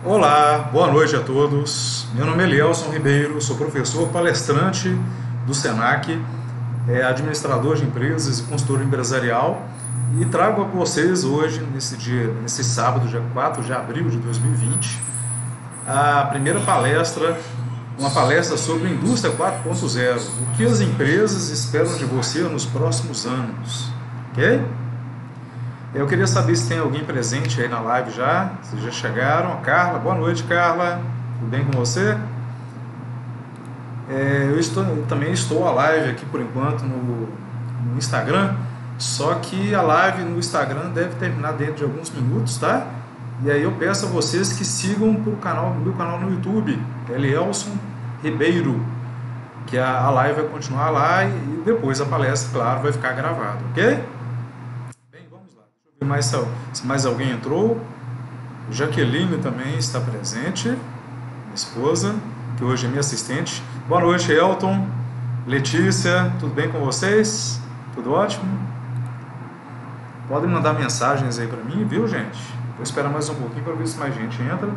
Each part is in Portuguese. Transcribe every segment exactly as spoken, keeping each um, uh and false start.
Olá, boa noite a todos. Meu nome é Elielson Ribeiro, sou professor palestrante do Senac, é, administrador de empresas e consultor empresarial e trago a vocês hoje, nesse dia, nesse sábado, dia quatro de abril de dois mil e vinte, a primeira palestra, uma palestra sobre a indústria quatro ponto zero, o que as empresas esperam de você nos próximos anos, ok? Eu queria saber se tem alguém presente aí na live já, se já chegaram. Carla, boa noite, Carla. Tudo bem com você? É, eu, estou, eu também estou a live aqui por enquanto no, no Instagram, só que a live no Instagram deve terminar dentro de alguns minutos, tá? E aí eu peço a vocês que sigam pro canal, meu canal no YouTube, Elielson Ribeiro, que a, a live vai continuar lá e, e depois a palestra, claro, vai ficar gravada, ok? Mais, se mais alguém entrou. Jaqueline também está presente, minha esposa, que hoje é minha assistente. Boa noite, Elton, Letícia, tudo bem com vocês? Tudo ótimo? Podem mandar mensagens aí para mim, viu, gente? Vou esperar mais um pouquinho para ver se mais gente entra.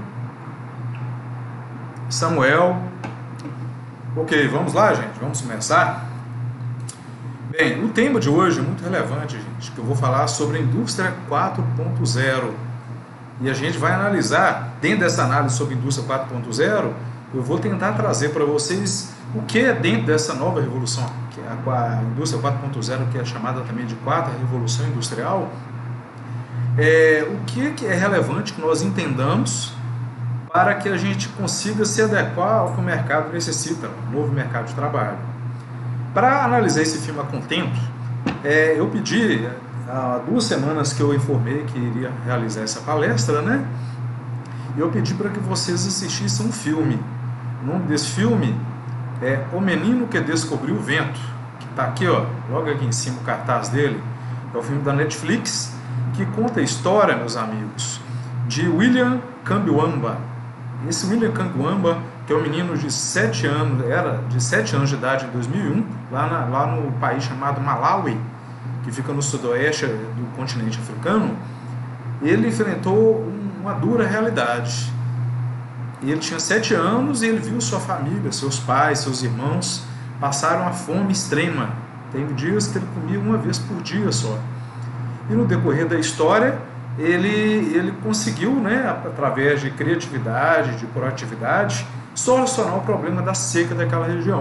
Samuel. Ok, vamos lá, gente, vamos começar? Bem, o tema de hoje é muito relevante, gente, que eu vou falar sobre a indústria quatro ponto zero. E a gente vai analisar, dentro dessa análise sobre a indústria quatro ponto zero, eu vou tentar trazer para vocês o que é dentro dessa nova revolução, que é a indústria quatro ponto zero, que é chamada também de quarta revolução industrial, é, o que é relevante que nós entendamos para que a gente consiga se adequar ao que o mercado necessita, o novo mercado de trabalho. Para analisar esse filme a contento, é, eu pedi, há duas semanas que eu informei que iria realizar essa palestra, né? E eu pedi para que vocês assistissem um filme. O nome desse filme é O Menino que Descobriu o Vento, que está aqui, ó, logo aqui em cima o cartaz dele. É o filme da Netflix, que conta a história, meus amigos, de William Kamkwamba. Esse William Kamkwamba, que é um menino de sete anos, era de sete anos de idade em dois mil e um, lá, na, lá no país chamado Malawi, que fica no sudoeste do continente africano. Ele enfrentou uma dura realidade. Ele tinha sete anos e ele viu sua família, seus pais, seus irmãos passaram a fome extrema. Teve dias que ele comia uma vez por dia só. E no decorrer da história, ele, ele conseguiu, né, através de criatividade, de proatividade, solucionar o problema da seca daquela região.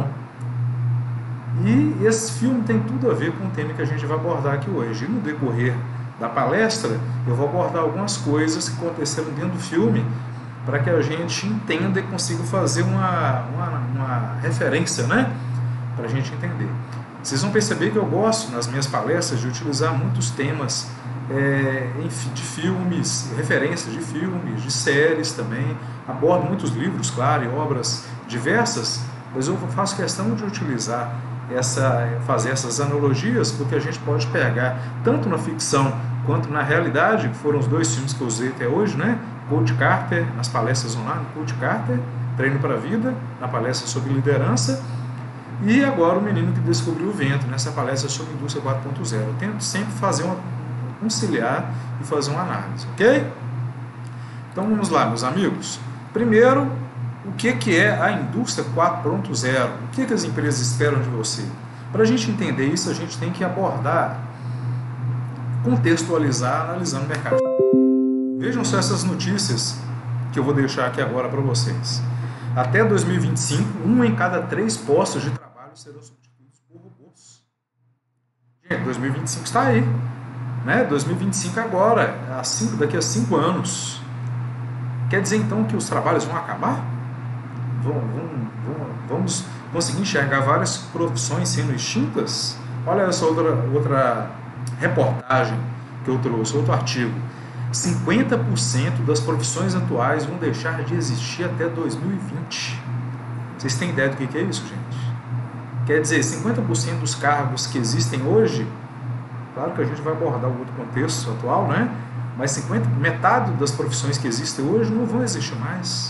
E esse filme tem tudo a ver com o tema que a gente vai abordar aqui hoje. E no decorrer da palestra, eu vou abordar algumas coisas que aconteceram dentro do filme para que a gente entenda e consiga fazer uma, uma, uma referência, né, para a gente entender. Vocês vão perceber que eu gosto, nas minhas palestras, de utilizar muitos temas É, de filmes, referências de filmes, de séries também, abordo muitos livros, claro, e obras diversas, mas eu faço questão de utilizar, essa, fazer essas analogias, porque a gente pode pegar, tanto na ficção quanto na realidade, que foram os dois filmes que eu usei até hoje, né? Coach Carter, nas palestras online, Coach Carter, Treino para a Vida, na palestra sobre liderança, e agora o Menino que Descobriu o Vento, nessa palestra sobre indústria quatro ponto zero. Eu tento sempre fazer uma conciliar e fazer uma análise, ok? Então vamos lá, meus amigos. Primeiro, o que, que é a indústria quatro ponto zero? O que, que as empresas esperam de você? Para a gente entender isso, a gente tem que abordar, contextualizar, analisando o mercado. Vejam só essas notícias que eu vou deixar aqui agora para vocês. Até dois mil e vinte e cinco, um em cada três postos de trabalho serão substituídos por robôs. Gente, dois mil e vinte e cinco está aí. Né? dois mil e vinte e cinco agora, daqui a cinco anos. Quer dizer então que os trabalhos vão acabar? Vamos, vamos, vamos conseguir enxergar várias profissões sendo extintas? Olha essa outra, outra reportagem que eu trouxe, outro artigo. cinquenta por cento das profissões atuais vão deixar de existir até dois mil e vinte. Vocês têm ideia do que é isso, gente? Quer dizer, cinquenta por cento dos cargos que existem hoje, claro que a gente vai abordar o outro contexto atual, né? Mas cinquenta, metade das profissões que existem hoje não vão existir mais.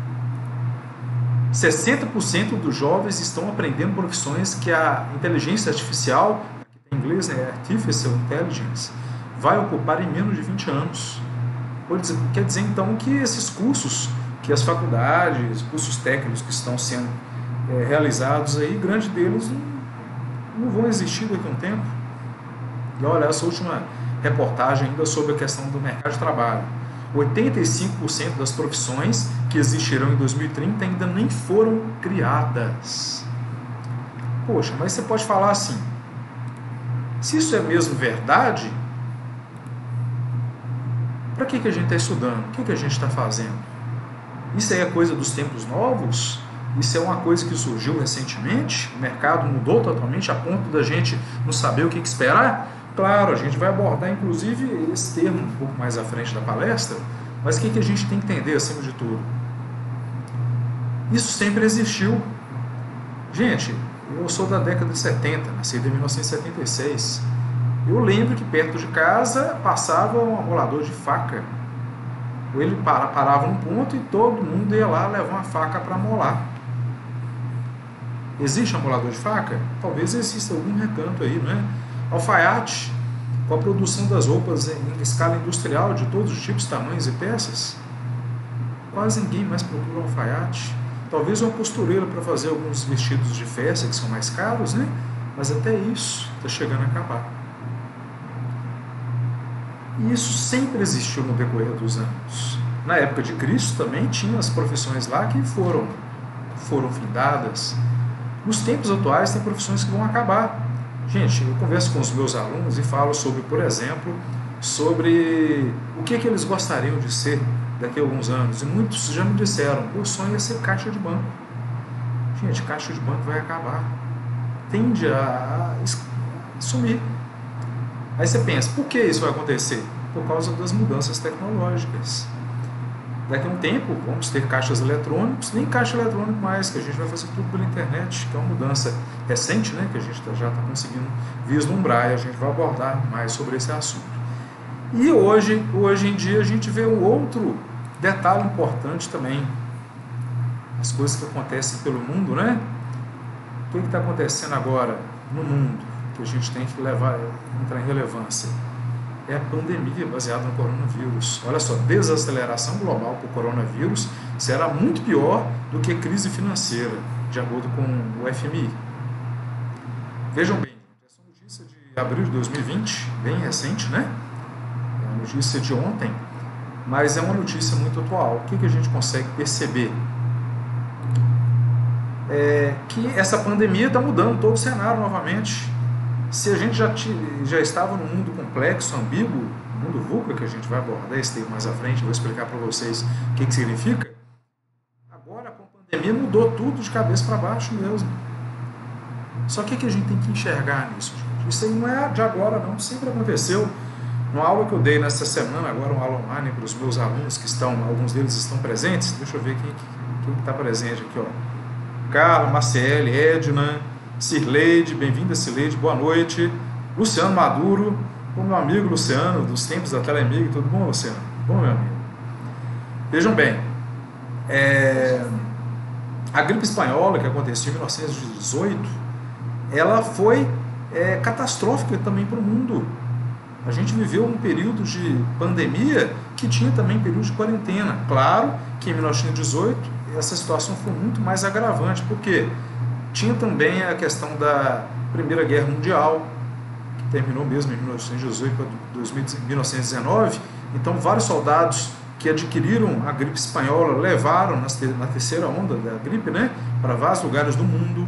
sessenta por cento dos jovens estão aprendendo profissões que a inteligência artificial, que em inglês é Artificial Intelligence, vai ocupar em menos de vinte anos. Quer dizer, então, que esses cursos, que as faculdades, cursos técnicos que estão sendo é, realizados aí, grande deles não, não vão existir daqui a um tempo. E olha, essa última reportagem ainda sobre a questão do mercado de trabalho. oitenta e cinco por cento das profissões que existirão em dois mil e trinta ainda nem foram criadas. Poxa, mas você pode falar assim, se isso é mesmo verdade, para que, que a gente está estudando? O que, que a gente está fazendo? Isso aí é coisa dos tempos novos? Isso é uma coisa que surgiu recentemente? O mercado mudou totalmente a ponto da gente não saber o que, que esperar? Claro, a gente vai abordar inclusive esse termo um pouco mais à frente da palestra, mas o que, que a gente tem que entender acima de tudo? Isso sempre existiu. Gente, eu sou da década de setenta, nasci em mil novecentos e setenta e seis. Eu lembro que perto de casa passava um amolador de faca. Ele parava num ponto e todo mundo ia lá levar uma faca para amolar. Existe amolador de faca? Talvez exista algum recanto aí, não é? Alfaiate, com a produção das roupas em escala industrial de todos os tipos, tamanhos e peças. Quase ninguém mais procura alfaiate. Talvez uma costureira para fazer alguns vestidos de festa que são mais caros, né? Mas até isso está chegando a acabar. E isso sempre existiu no decorrer dos anos. Na época de Cristo também tinha as profissões lá que foram, foram findadas. Nos tempos atuais tem profissões que vão acabar. Gente, eu converso com os meus alunos e falo sobre, por exemplo, sobre o que, que eles gostariam de ser daqui a alguns anos. E muitos já me disseram, o sonho é ser caixa de banco. Gente, caixa de banco vai acabar. Tende a sumir. Aí você pensa, por que isso vai acontecer? Por causa das mudanças tecnológicas. Daqui a um tempo, vamos ter caixas eletrônicos, nem caixa eletrônico mais, que a gente vai fazer tudo pela internet, que é uma mudança recente, né, que a gente já está conseguindo vislumbrar, e a gente vai abordar mais sobre esse assunto. E hoje, hoje em dia, a gente vê um outro detalhe importante também. As coisas que acontecem pelo mundo, né? O que está acontecendo agora no mundo? Que a gente tem que levar, entrar em relevância, é a pandemia baseada no coronavírus. Olha só, desaceleração global por coronavírus será muito pior do que crise financeira, de acordo com o F M I. Vejam bem, essa notícia de abril de dois mil e vinte, bem recente, né? É a notícia de ontem, mas é uma notícia muito atual. O que, que a gente consegue perceber? É que essa pandemia está mudando todo o cenário novamente. Se a gente já, já estava num mundo complexo, ambíguo, mundo VUCA, que a gente vai abordar esse termo mais à frente, vou explicar para vocês o que, que significa, agora com a pandemia mudou tudo de cabeça para baixo mesmo. Só que o que a gente tem que enxergar nisso, gente? Isso aí não é de agora não, sempre aconteceu. Numa aula que eu dei nessa semana, agora uma aula online para os meus alunos que estão, alguns deles estão presentes, deixa eu ver quem está presente aqui, ó. Carla, Marcele, Edna, Cirleide, bem-vinda Cirleide, boa noite. Luciano Maduro, o meu amigo Luciano, dos tempos da Telemig, tudo bom, Luciano? Bom, meu amigo. Vejam bem, é, a gripe espanhola, que aconteceu em mil novecentos e dezoito, ela foi é, catastrófica também para o mundo. A gente viveu um período de pandemia que tinha também período de quarentena. Claro que em mil novecentos e dezoito essa situação foi muito mais agravante, porque tinha também a questão da Primeira Guerra Mundial, que terminou mesmo em mil novecentos e dezoito para mil novecentos e dezenove. Então, vários soldados que adquiriram a gripe espanhola levaram na terceira onda da gripe, né, para vários lugares do mundo.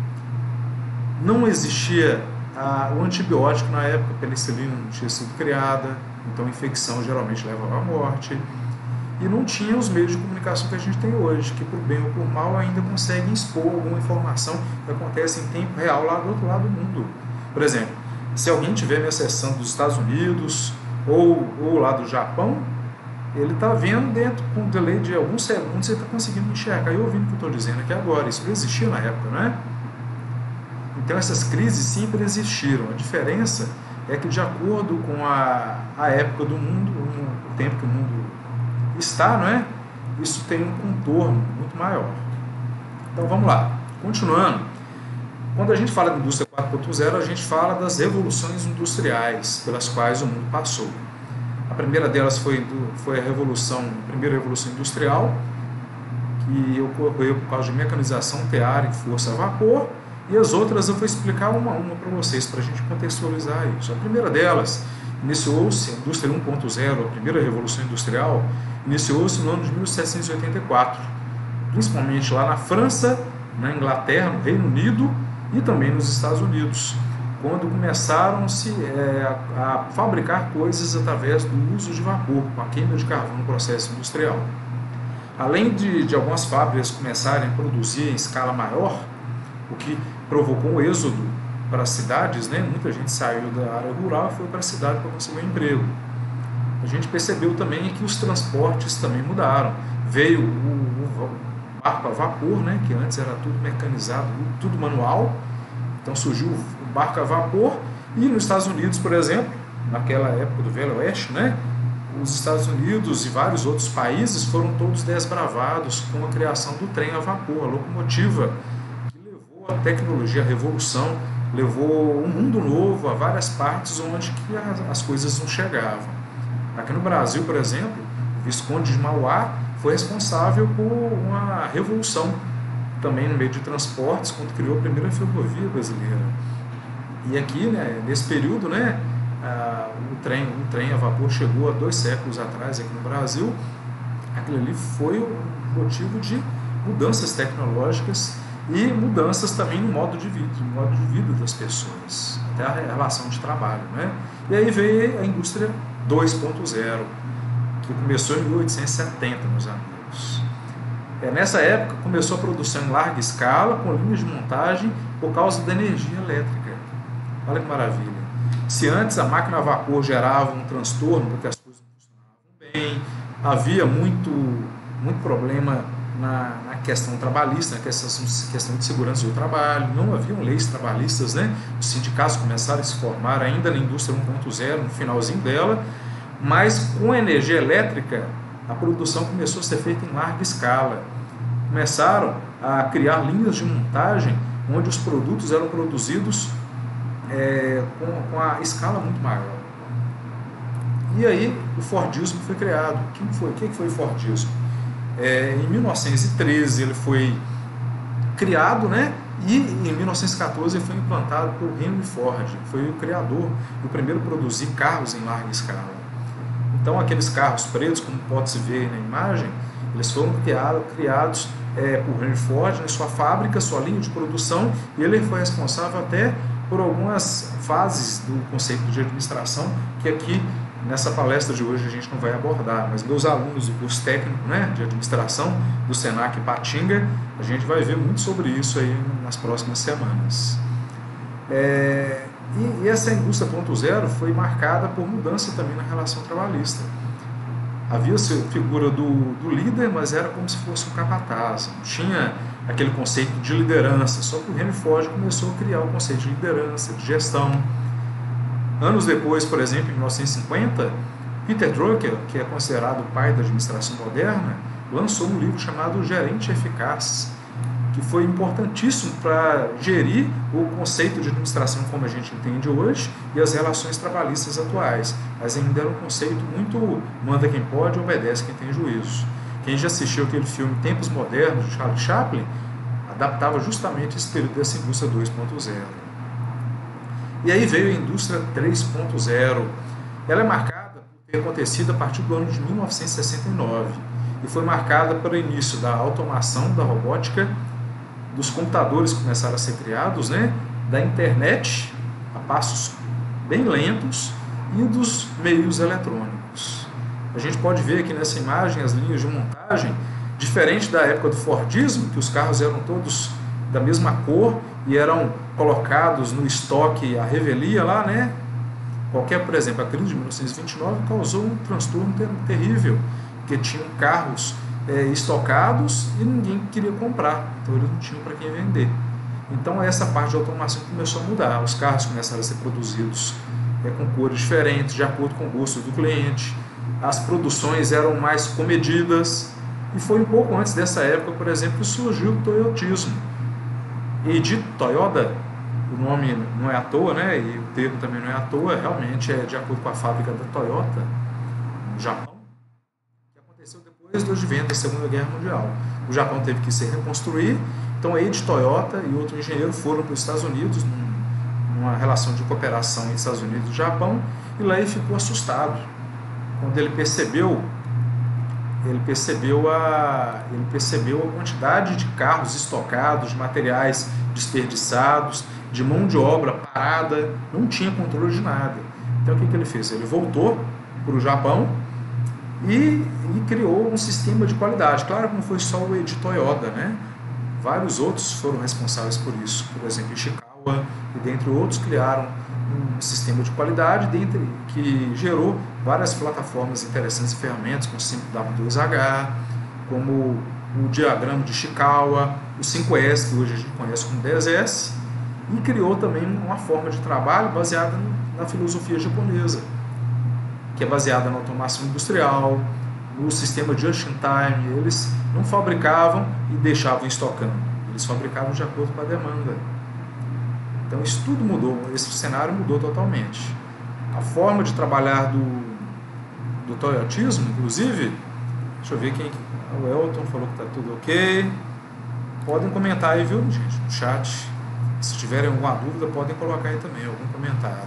Não existia a, o antibiótico na época, a penicilina não tinha sido criada, então a infecção geralmente levava à morte. E não tinha os meios de comunicação que a gente tem hoje, que por bem ou por mal ainda conseguem expor alguma informação que acontece em tempo real lá do outro lado do mundo. Por exemplo, se alguém estiver me acessando dos Estados Unidos ou, ou lá do Japão, ele está vendo dentro, com um delay de alguns segundos, você está conseguindo enxergar e ouvindo o que eu estou dizendo aqui agora. Isso não existia na época, não é? Então essas crises sempre existiram. A diferença é que, de acordo com a, a época do mundo, o tempo que o mundo está, não é? Isso tem um contorno muito maior. Então vamos lá, continuando. Quando a gente fala de indústria quatro ponto zero, a gente fala das revoluções industriais pelas quais o mundo passou. A primeira delas foi, foi a revolução, a primeira revolução industrial, que ocorreu por causa de mecanização, tear e força a vapor, e as outras eu vou explicar uma a uma para vocês, para a gente contextualizar isso. A primeira delas, iniciou-se, a indústria um ponto zero, a primeira revolução industrial, iniciou-se no ano de mil setecentos e oitenta e quatro, principalmente lá na França, na Inglaterra, no Reino Unido e também nos Estados Unidos, quando começaram-se é, a, a fabricar coisas através do uso de vapor, com a queima de carvão no processo industrial. Além de, de algumas fábricas começarem a produzir em escala maior, o que provocou um êxodo para as cidades, né? Muita gente saiu da área rural e foi para a cidade para conseguir um emprego. A gente percebeu também que os transportes também mudaram. Veio o, o, o barco a vapor, né? Que antes era tudo mecanizado, tudo manual. Então surgiu o barco a vapor. E nos Estados Unidos, por exemplo, naquela época do Velho Oeste, né? Os Estados Unidos e vários outros países foram todos desbravados com a criação do trem a vapor, a locomotiva, que levou a tecnologia, a revolução, levou um mundo novo a várias partes onde que as coisas não chegavam. Aqui no Brasil, por exemplo, o Visconde de Mauá foi responsável por uma revolução também no meio de transportes, quando criou a primeira ferrovia brasileira. E aqui, né, nesse período, né, ah, o, trem, o trem a vapor chegou há dois séculos atrás aqui no Brasil. Aquilo ali foi o motivo de mudanças tecnológicas e mudanças também no modo de vida, no modo de vida das pessoas, até a relação de trabalho, né? E aí veio a indústria dois ponto zero, que começou em mil oitocentos e setenta, meus amigos. É, nessa época começou a produção em larga escala, com linhas de montagem, por causa da energia elétrica. Olha que maravilha. Se antes a máquina a vapor gerava um transtorno, porque as coisas não funcionavam bem, havia muito, muito problema na, na questão trabalhista, na questão, questão de segurança do trabalho, não haviam leis trabalhistas, né? Os sindicatos começaram a se formar ainda na indústria um ponto zero, no finalzinho dela, mas com a energia elétrica, a produção começou a ser feita em larga escala. Começaram a criar linhas de montagem onde os produtos eram produzidos é, com, com a escala muito maior. E aí o Fordismo foi criado. O que foi, o que foi o Fordismo? É, em mil novecentos e treze ele foi criado, né? E em mil novecentos e quatorze ele foi implantado por Henry Ford, foi o criador, o primeiro a produzir carros em larga escala. Então aqueles carros pretos, como pode-se ver na imagem, eles foram criados, criados é, por Henry Ford na sua fábrica, sua linha de produção, e ele foi responsável até por algumas fases do conceito de administração, que aqui nessa palestra de hoje a gente não vai abordar, mas meus alunos do curso técnico, né, de administração do Senac Ipatinga, a gente vai ver muito sobre isso aí nas próximas semanas. É, e, e essa indústria ponto zero foi marcada por mudança também na relação trabalhista. Havia-se a figura do, do líder, mas era como se fosse um capataz, não tinha aquele conceito de liderança, só que o Henry Ford começou a criar o conceito de liderança, de gestão. Anos depois, por exemplo, em mil novecentos e cinquenta, Peter Drucker, que é considerado o pai da administração moderna, lançou um livro chamado Gerente Eficaz, que foi importantíssimo para gerir o conceito de administração como a gente entende hoje e as relações trabalhistas atuais. Mas ainda era um conceito muito manda quem pode, obedece quem tem juízo. Quem já assistiu aquele filme Tempos Modernos, de Charlie Chaplin, adaptava justamente esse período dessa indústria dois ponto zero. E aí veio a indústria três ponto zero. Ela é marcada por ter acontecido a partir do ano de mil novecentos e sessenta e nove e foi marcada pelo início da automação, da robótica, dos computadores que começaram a ser criados, né, da internet a passos bem lentos e dos meios eletrônicos. A gente pode ver aqui nessa imagem as linhas de montagem, diferente da época do Fordismo, que os carros eram todos da mesma cor e eram colocados no estoque à revelia lá, né? Qualquer, por exemplo, a crise de mil novecentos e vinte e nove causou um transtorno ter terrível, porque tinham carros é, estocados e ninguém queria comprar, então eles não tinham para quem vender. Então essa parte de automação começou a mudar, os carros começaram a ser produzidos é, com cores diferentes, de acordo com o gosto do cliente, as produções eram mais comedidas, e foi um pouco antes dessa época, por exemplo, que surgiu o toyotismo. E de Toyota, o nome não é à toa, né? E o termo também não é à toa, realmente é de acordo com a fábrica da Toyota. Japão, que aconteceu depois do advento da Segunda Guerra Mundial. O Japão teve que se reconstruir, então a Eiji Toyota e outro engenheiro foram para os Estados Unidos, numa relação de cooperação entre Estados Unidos e Japão, e lá ele ficou assustado quando ele percebeu ele percebeu a ele percebeu a quantidade de carros estocados, de materiais desperdiçados, de mão de obra parada, não tinha controle de nada. Então o que, que ele fez? Ele voltou para o Japão e, e criou um sistema de qualidade. Claro que não foi só o Eiji Toyota, né? Vários outros foram responsáveis por isso. Por exemplo, Ishikawa e dentre outros criaram um sistema de qualidade dentre, que gerou várias plataformas interessantes e ferramentas, como o cinco W dois H, como o diagrama de Ishikawa, o cinco S, que hoje a gente conhece como dez S, e criou também uma forma de trabalho baseada na filosofia japonesa, que é baseada na automação industrial, no sistema just-in-time. Eles não fabricavam e deixavam estocando, eles fabricavam de acordo com a demanda. Então isso tudo mudou, esse cenário mudou totalmente. A forma de trabalhar do, do toyotismo, inclusive, deixa eu ver quem... O Elton falou que está tudo ok. Podem comentar aí, viu, gente, no chat. Se tiverem alguma dúvida, podem colocar aí também, algum comentário.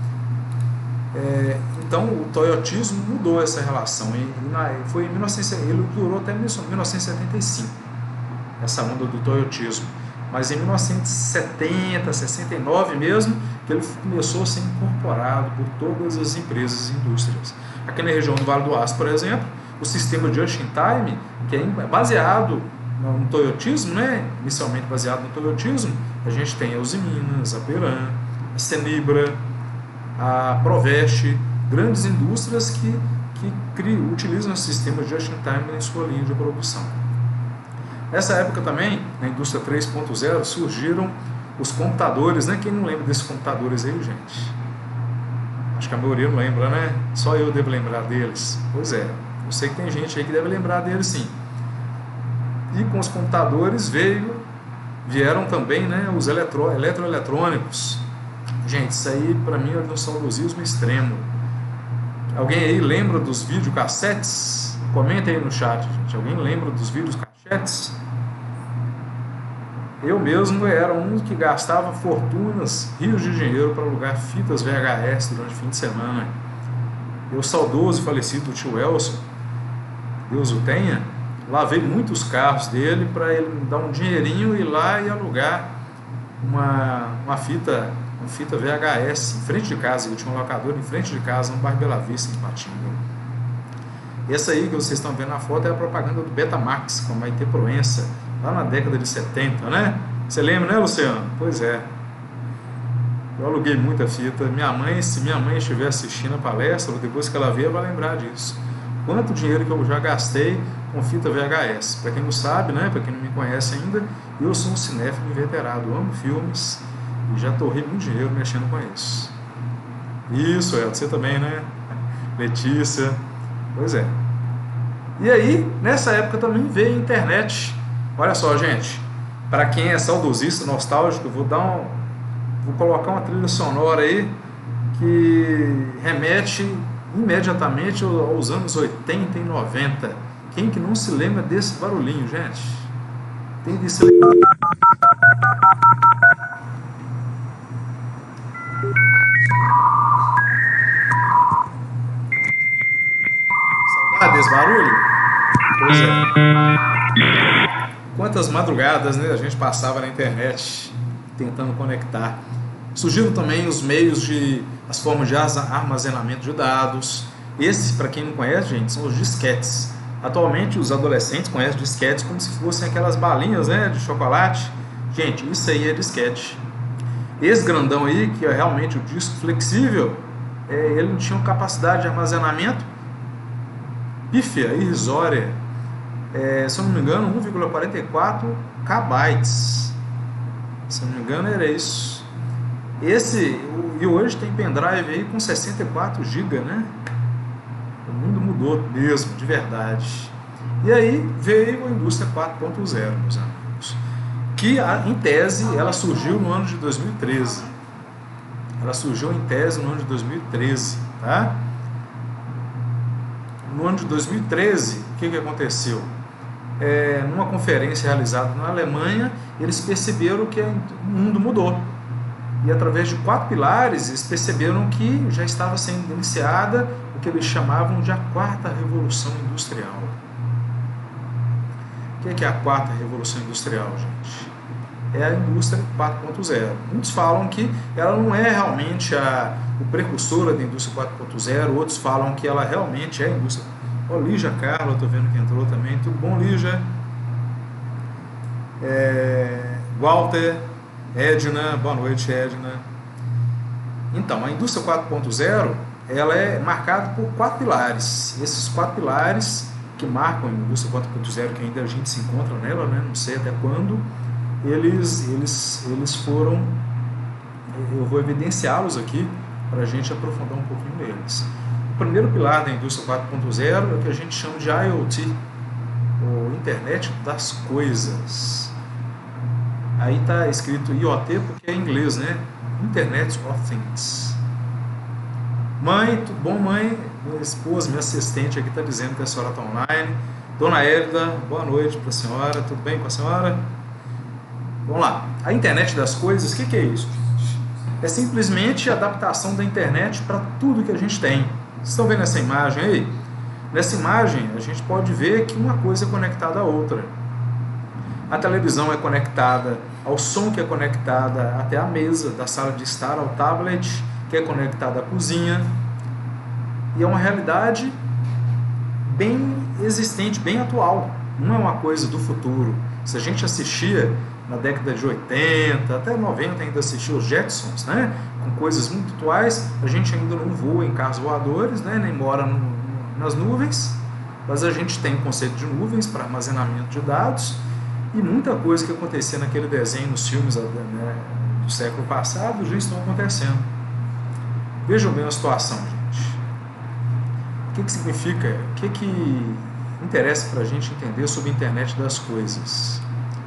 É, então o toyotismo mudou essa relação. E, e na, foi em mil novecentos, ele durou até mil novecentos e setenta e cinco, essa onda do toyotismo. Mas em mil novecentos e setenta, sessenta e nove mesmo, que ele começou a ser incorporado por todas as empresas e indústrias. Aqui na região do Vale do Aço, por exemplo, o sistema just-in-time, que é baseado no toyotismo, né? Inicialmente baseado no toyotismo, a gente tem a Uzi Minas, a Peram, a Cenibra, a Provest, grandes indústrias que, que criam, utilizam o sistema just-in-time em sua linha de produção. Nessa época também, na indústria três ponto zero, surgiram os computadores, né? Quem não lembra desses computadores aí, gente? Acho que a maioria não lembra, né? Só eu devo lembrar deles. Pois é, eu sei que tem gente aí que deve lembrar deles sim. E com os computadores veio, vieram também, né, os eletro, eletroeletrônicos. Gente, isso aí para mim é um saudosismo extremo. Alguém aí lembra dos videocassetes? Comenta aí no chat, gente. Alguém lembra dos videocassetes? Eu mesmo era um que gastava fortunas, rios de dinheiro para alugar fitas V H S durante o fim de semana. Eu, saudoso e falecido tio Elson, Deus o tenha, lavei muitos carros dele para ele me dar um dinheirinho e ir lá e alugar uma, uma, fita, uma fita V H S em frente de casa. Eu tinha um locador em frente de casa, no bairro Bela Vista, em Patinga. Essa aí que vocês estão vendo na foto é a propaganda do Betamax, com a Maite Proença, lá na década de setenta, né? Você lembra, né, Luciano? Pois é. Eu aluguei muita fita. Minha mãe, se minha mãe estiver assistindo a palestra, depois que ela ver, vai lembrar disso. Quanto dinheiro que eu já gastei com fita V H S. Para quem não sabe, né? Para quem não me conhece ainda, eu sou um cinéfilo inveterado, amo filmes e já torrei muito dinheiro mexendo com isso. Isso, é, você também, né? Letícia. Pois é. E aí, nessa época também veio a internet. Olha só, gente, para quem é saudosista, nostálgico, eu vou dar um, vou colocar uma trilha sonora aí que remete imediatamente aos anos oitenta e noventa. Quem que não se lembra desse barulhinho, gente? Tem de se lembrar. Saudade desse barulho? Pois é. Quantas madrugadas, né, a gente passava na internet tentando conectar. Surgiram também os meios de, as formas de armazenamento de dados. Esses, para quem não conhece, gente, são os disquetes. Atualmente os adolescentes conhecem disquetes como se fossem aquelas balinhas, né, de chocolate. Gente, isso aí é disquete. Esse grandão aí, que é realmente o disco flexível, é, ele não tinha uma capacidade de armazenamento pífia, irrisória. É, se eu não me engano, um vírgula quarenta e quatro kilobytes. Se eu não me engano, era isso. Esse, e hoje tem pendrive aí com sessenta e quatro gigas, né? O mundo mudou mesmo, de verdade. E aí veio a indústria quatro ponto zero, meus amigos. Que, em tese, ela surgiu no ano de dois mil e treze. Ela surgiu em tese no ano de dois mil e treze, tá? no ano de dois mil e treze, o que, que aconteceu? É, numa conferência realizada na Alemanha, eles perceberam que o mundo mudou. E através de quatro pilares, eles perceberam que já estava sendo iniciada o que eles chamavam de a quarta revolução industrial. O que é, que é a quarta revolução industrial, gente? É a indústria quatro ponto zero. Muitos falam que ela não é realmente a, o precursor da indústria quatro ponto zero, outros falam que ela realmente é a indústria. Ó, oh, Lígia Carla, estou vendo que entrou também. Tudo bom, Lígia? É, Walter, Edna, boa noite, Edna. Então, a indústria quatro ponto zero, ela é marcada por quatro pilares. Esses quatro pilares que marcam a indústria quatro ponto zero, que ainda a gente se encontra nela, né? Não sei até quando, eles, eles, eles foram, eu vou evidenciá-los aqui para a gente aprofundar um pouquinho neles. O primeiro pilar da indústria quatro ponto zero é o que a gente chama de I O T, ou Internet das Coisas. Aí está escrito I O T porque é em inglês, né? Internet of Things. Mãe, tudo bom, mãe? Minha esposa, minha assistente aqui está dizendo que a senhora está online. Dona Hélida, boa noite para a senhora. Tudo bem com a senhora? Vamos lá. A internet das coisas, o que, que é isso, gente? É simplesmente a adaptação da internet para tudo que a gente tem. Vocês estão vendo essa imagem aí? Nessa imagem, a gente pode ver que uma coisa é conectada à outra. A televisão é conectada ao som, que é conectada até a mesa da sala de estar, ao tablet, que é conectada à cozinha. E é uma realidade bem existente, bem atual. Não é uma coisa do futuro. Se a gente assistia na década de oitenta, até noventa ainda assistia os Jetsons, né? Com coisas muito atuais, a gente ainda não voa em carros voadores, né? Nem mora no, nas nuvens, mas a gente tem o conceito de nuvens para armazenamento de dados, e muita coisa que acontecia naquele desenho, nos filmes, né, do século passado, já estão acontecendo. Vejam bem a situação, gente. O que, que significa, o que, que interessa para a gente entender sobre a internet das coisas?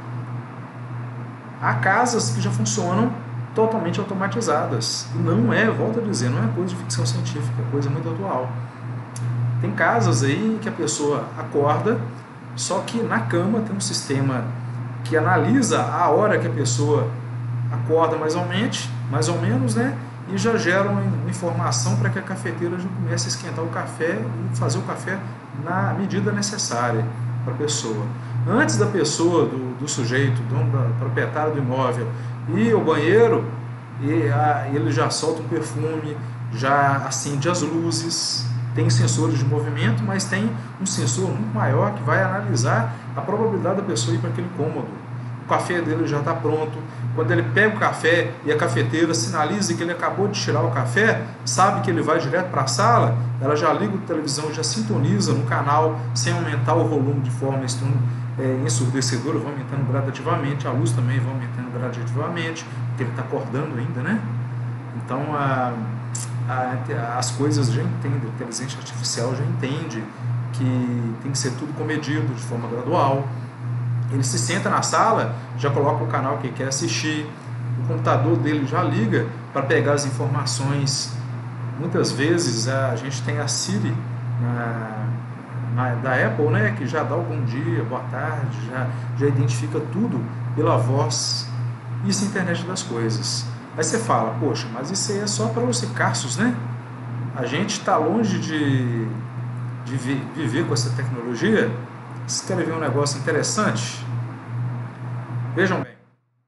Há casas que já funcionam totalmente automatizadas. E não é, volto a dizer, não é coisa de ficção científica, é coisa muito atual. Tem casas aí que a pessoa acorda, só que na cama tem um sistema que analisa a hora que a pessoa acorda mais ou menos, mais ou menos, né? E já gera uma informação para que a cafeteira já comece a esquentar o café e fazer o café na medida necessária para a pessoa. Antes da pessoa, do, do sujeito, dono da proprietário do imóvel, ir ao banheiro, e a, ele já solta um perfume, já acende as luzes, tem sensores de movimento, mas tem um sensor muito maior que vai analisar a probabilidade da pessoa ir para aquele cômodo. O café dele já está pronto. Quando ele pega o café e a cafeteira sinaliza que ele acabou de tirar o café, sabe que ele vai direto para a sala, ela já liga a televisão, já sintoniza no canal, sem aumentar o volume de forma é, ensurdecedora, vai aumentando gradativamente, a luz também vai aumentando gradativamente, porque ele está acordando ainda, né? Então, a, a, as coisas já entendem, a inteligência artificial já entende que tem que ser tudo comedido de forma gradual. Ele se senta na sala, já coloca o canal que ele quer assistir, o computador dele já liga para pegar as informações. Muitas vezes a gente tem a Siri na, na, da Apple, né, que já dá o bom dia, boa tarde, já, já identifica tudo pela voz. Isso é a internet das coisas. Aí você fala, poxa, mas isso aí é só para os ricaços, né? A gente está longe de, de vi, viver com essa tecnologia. Vocês querem ver um negócio interessante? Vejam bem.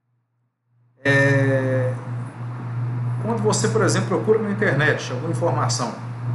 É, quando você, por exemplo, procura na internet alguma informação,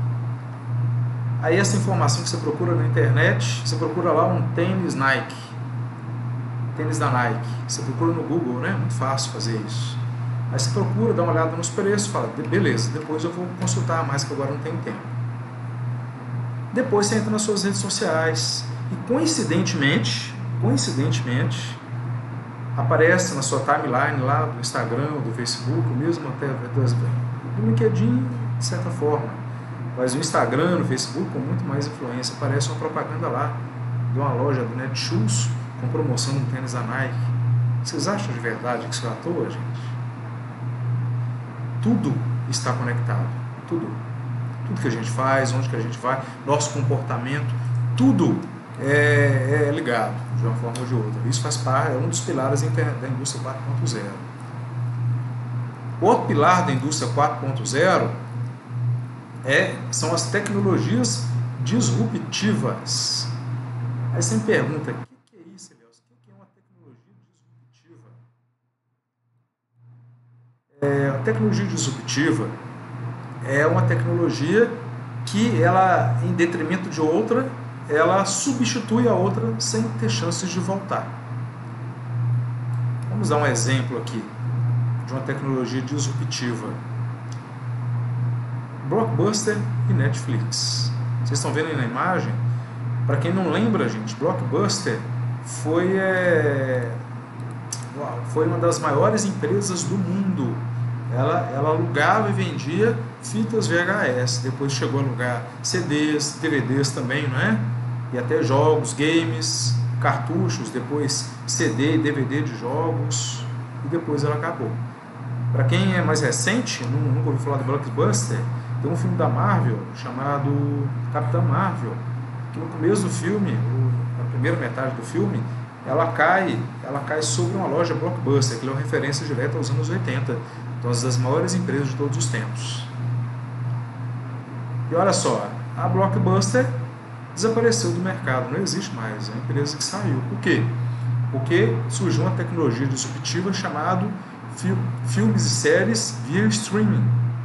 aí essa informação que você procura na internet, você procura lá um tênis Nike, tênis da Nike, você procura no Google, né? Muito fácil fazer isso. Aí você procura, dá uma olhada nos preços, fala, beleza, depois eu vou consultar mais, que agora não tenho tempo. Depois você entra nas suas redes sociais e coincidentemente, coincidentemente, aparece na sua timeline lá do Instagram, do Facebook, mesmo até do LinkedIn, de certa forma. Mas no Instagram, no Facebook, com muito mais influência, aparece uma propaganda lá de uma loja do Netshoes com promoção de um tênis da Nike. Vocês acham de verdade que isso é à toa, gente? Tudo está conectado. Tudo. tudo que a gente faz, onde que a gente vai, nosso comportamento, tudo é, é ligado de uma forma ou de outra. Isso faz parte, é um dos pilares da indústria quatro ponto zero. Outro pilar da indústria quatro ponto zero é, são as tecnologias disruptivas. Aí você me pergunta, o que é isso, Elias? O que é uma tecnologia disruptiva? É, a tecnologia disruptiva é uma tecnologia que ela, em detrimento de outra, ela substitui a outra sem ter chances de voltar. Vamos dar um exemplo aqui de uma tecnologia disruptiva. Blockbuster e Netflix. Vocês estão vendo aí na imagem? Para quem não lembra, gente, Blockbuster foi, é, foi uma das maiores empresas do mundo. Ela, ela alugava e vendia fitas V H S, depois chegou a alugar C Ds, D V Ds também, não é? E até jogos, games, cartuchos, depois C D e D V D de jogos, e depois ela acabou. Para quem é mais recente, nunca ouviu falar de Blockbuster, tem um filme da Marvel chamado Capitã Marvel, que no começo do filme, na primeira metade do filme, ela cai, ela cai sobre uma loja Blockbuster, que é uma referência direta aos anos oitenta, então uma das maiores empresas de todos os tempos. E olha só, a Blockbuster desapareceu do mercado, não existe mais, é uma empresa que saiu. Por quê? Porque surgiu uma tecnologia disruptiva chamada filmes e séries via streaming.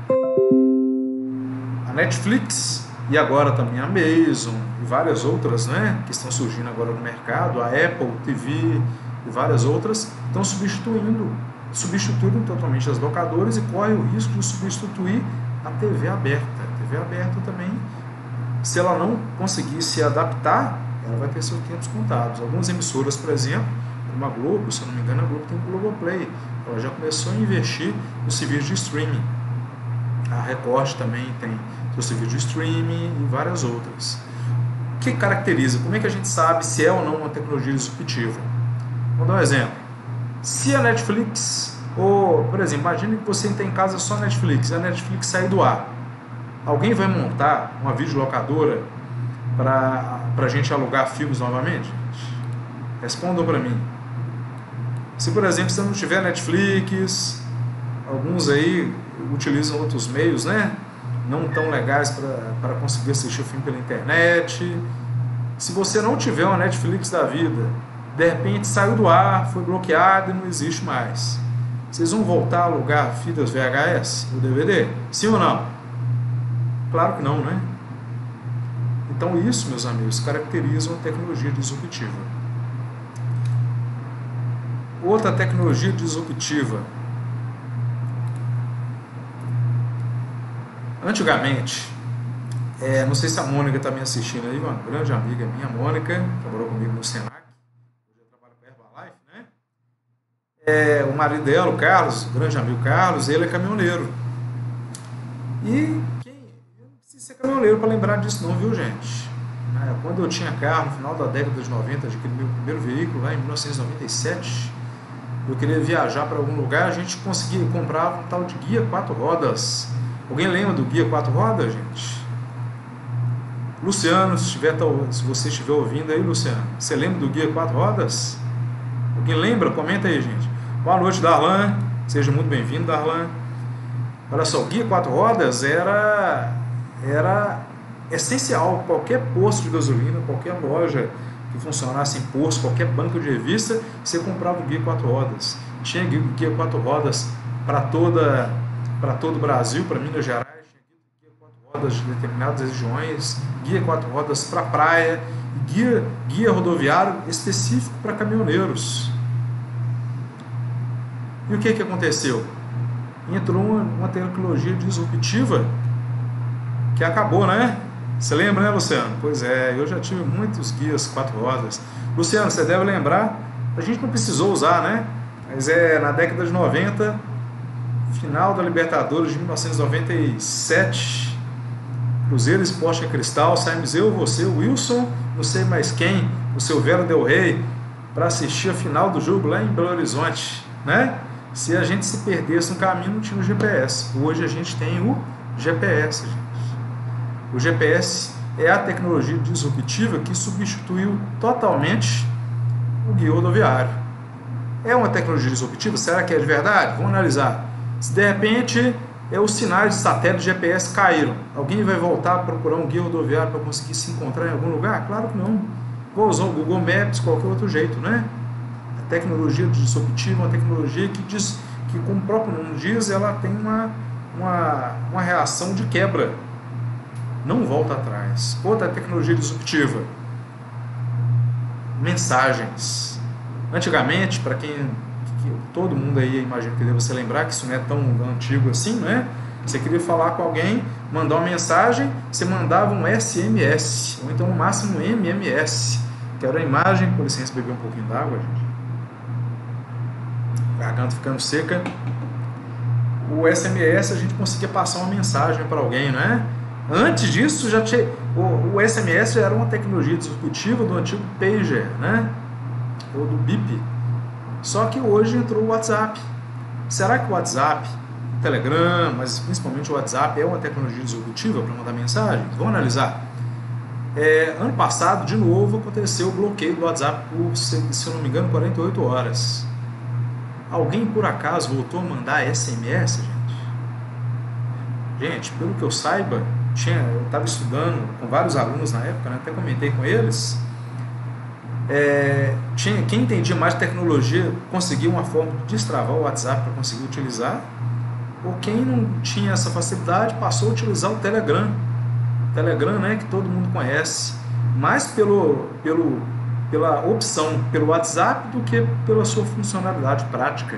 A Netflix e agora também a Amazon e várias outras, né, que estão surgindo agora no mercado, a Apple T V e várias outras, estão substituindo, substituindo totalmente as locadoras e corre o risco de substituir a T V aberta. A T V aberta também, se ela não conseguir se adaptar, ela vai ter seus tempos contados. Algumas emissoras, por exemplo, como a Globo, se eu não me engano, a Globo tem o Globoplay, ela já começou a investir no serviço de streaming. A Record também tem seu serviço de streaming e várias outras. O que caracteriza? Como é que a gente sabe se é ou não uma tecnologia disruptiva? Vou dar um exemplo. Se a Netflix, ou, por exemplo, imagine que você tem em casa só Netflix, e a Netflix sair do ar. Alguém vai montar uma videolocadora para a gente alugar filmes novamente? Respondam para mim. Se, por exemplo, você não tiver Netflix, alguns aí utilizam outros meios, né, não tão legais para conseguir assistir o filme pela internet. Se você não tiver uma Netflix da vida, de repente saiu do ar, foi bloqueado e não existe mais, vocês vão voltar a alugar fitas V H S ou D V D? Sim ou não? Claro que não, né? Então isso, meus amigos, caracteriza uma tecnologia disruptiva. Outra tecnologia disruptiva. Antigamente, é, não sei se a Mônica está me assistindo aí, uma grande amiga minha, Mônica, trabalhou comigo no Senac, hoje trabalha com a Herbalife, né? É, o marido dela, o Carlos, o grande amigo Carlos, ele é caminhoneiro. E quem, eu não preciso ser caminhoneiro para lembrar disso não, viu, gente? É, quando eu tinha carro, no final da década de noventa, adquiri meu primeiro veículo, lá em mil novecentos e noventa e sete, eu queria viajar para algum lugar, a gente conseguia comprar um tal de guia quatro rodas. Alguém lembra do guia quatro rodas, gente? Luciano, se, estiver, se você estiver ouvindo aí, Luciano, você lembra do guia quatro rodas? Alguém lembra? Comenta aí, gente. Boa noite, Darlan. Seja muito bem-vindo, Darlan. Olha só, o guia quatro rodas era, era essencial. Qualquer posto de gasolina, qualquer loja que funcionasse em posto, qualquer banco de revista, você comprava o guia quatro rodas. Tinha guia quatro rodas para toda... para todo o Brasil, para Minas Gerais, tinha guia quatro rodas de determinadas regiões, guia quatro rodas para praia, guia, guia rodoviário específico para caminhoneiros. E o que, que aconteceu? Entrou uma, uma tecnologia disruptiva que acabou, né? Você lembra, né, Luciano? Pois é, eu já tive muitos guias quatro rodas. Luciano, você deve lembrar, a gente não precisou usar, né? Mas é na década de noventa, final da Libertadores de mil novecentos e noventa e sete, Cruzeiro Esporte Cristal, saímos eu, você, o Wilson, não sei mais quem, o Silvério Del Rey, para assistir a final do jogo lá em Belo Horizonte, né? Se a gente se perdesse no caminho, não tinha o G P S. Hoje a gente tem o G P S, gente. O G P S é a tecnologia disruptiva que substituiu totalmente o guia rodoviário. É uma tecnologia disruptiva? Será que é de verdade? Vamos analisar. Se de repente é, os sinais de satélite G P S caíram, alguém vai voltar a procurar um guia rodoviário para conseguir se encontrar em algum lugar? Claro que não. Vou usar o Google Maps, qualquer outro jeito, né? A tecnologia disruptiva é uma tecnologia que, diz, que como o próprio nome diz, ela tem uma, uma, uma reação de quebra. Não volta atrás. Outra tecnologia disruptiva. Mensagens. Antigamente, para quem... Que todo mundo aí, imagino que deve se lembrar que isso não é tão antigo assim, né? Você queria falar com alguém, mandar uma mensagem, você mandava um S M S, ou então no máximo um M M S, que era a imagem. Com licença, beber um pouquinho d'água, gente. Garganta ficando seca. O S M S a gente conseguia passar uma mensagem para alguém, né? Antes disso, já tinha, o, o S M S era uma tecnologia disruptiva do antigo pager, né? Ou do bip. Só que hoje entrou o WhatsApp. Será que o WhatsApp, o Telegram, mas principalmente o WhatsApp, é uma tecnologia disruptiva para mandar mensagem? Vamos analisar. É, ano passado, de novo, aconteceu o bloqueio do WhatsApp por, se, se eu não me engano, quarenta e oito horas. Alguém, por acaso, voltou a mandar S M S, gente? Gente, pelo que eu saiba, tinha, eu estava estudando com vários alunos na época, né, até comentei com eles, é, tinha, quem entendia mais de tecnologia conseguia uma forma de destravar o WhatsApp para conseguir utilizar, ou quem não tinha essa facilidade passou a utilizar o Telegram. O Telegram, né, que todo mundo conhece, mais pelo, pelo, pela opção pelo WhatsApp do que pela sua funcionalidade prática.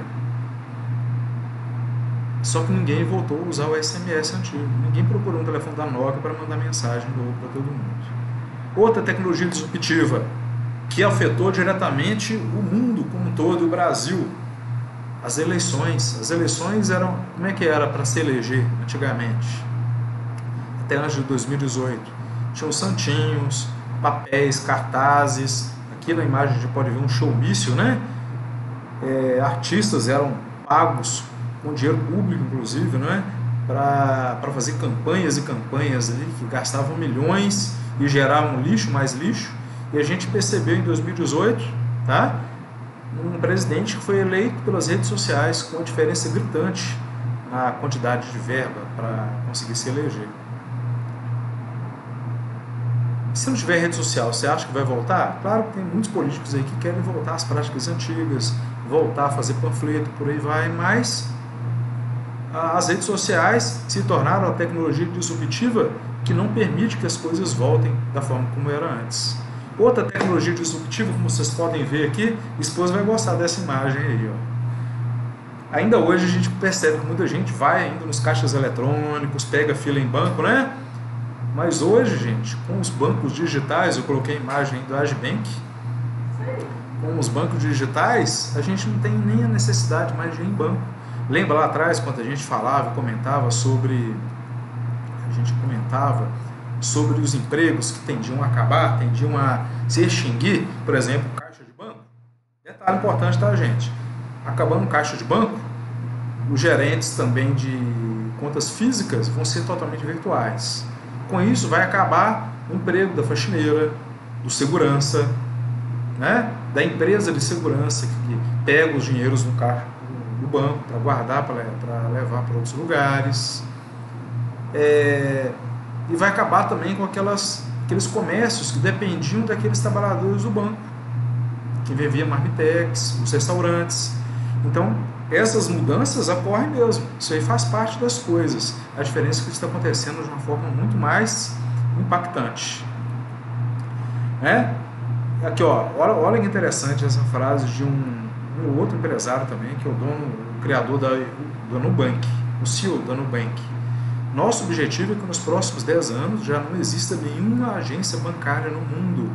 Só que ninguém voltou a usar o S M S antigo. Ninguém procurou um telefone da Nokia para mandar mensagem para todo mundo. Outra tecnologia disruptiva que afetou diretamente o mundo como um todo, o Brasil, as eleições. As eleições eram, como é que era para se eleger antigamente? Até antes de dois mil e dezoito. Tinham santinhos, papéis, cartazes. Aqui na imagem a gente pode ver um showmício, né? É, artistas eram pagos com dinheiro público, inclusive, não é? Para fazer campanhas e campanhas ali, que gastavam milhões e geravam lixo, mais lixo. E a gente percebeu em dois mil e dezoito, tá? Um presidente que foi eleito pelas redes sociais com uma diferença gritante na quantidade de verba para conseguir se eleger. Se não tiver rede social, você acha que vai voltar? Claro que tem muitos políticos aí que querem voltar às práticas antigas, voltar a fazer panfleto, por aí vai, mas as redes sociais se tornaram a tecnologia disruptiva que não permite que as coisas voltem da forma como era antes. Outra tecnologia disruptiva, como vocês podem ver aqui, a esposa vai gostar dessa imagem aí, ó. Ainda hoje a gente percebe que muita gente vai ainda nos caixas eletrônicos, pega fila em banco, né? Mas hoje, gente, com os bancos digitais, eu coloquei a imagem do Agibank, com os bancos digitais, a gente não tem nem a necessidade mais de ir em banco. Lembra lá atrás, quando a gente falava, comentava sobre, a gente comentava sobre os empregos que tendiam a acabar, tendiam a se extinguir, por exemplo, caixa de banco? Detalhe importante, tá, gente? Acabando o caixa de banco, os gerentes também de contas físicas vão ser totalmente virtuais. Com isso, vai acabar o emprego da faxineira, do segurança, né? Da empresa de segurança que pega os dinheiros no caixa do banco para guardar, para levar para outros lugares. É, e vai acabar também com aquelas, aqueles comércios que dependiam daqueles trabalhadores do banco, que vendiam marmitex, os restaurantes. Então, essas mudanças ocorrem mesmo. Isso aí faz parte das coisas. A diferença é que isso está acontecendo de uma forma muito mais impactante. Né? Aqui, ó, olha, olha que interessante essa frase de um, um outro empresário também, que é o dono, o criador da, do Nubank, o C E O da Nubank. Nosso objetivo é que nos próximos dez anos já não exista nenhuma agência bancária no mundo.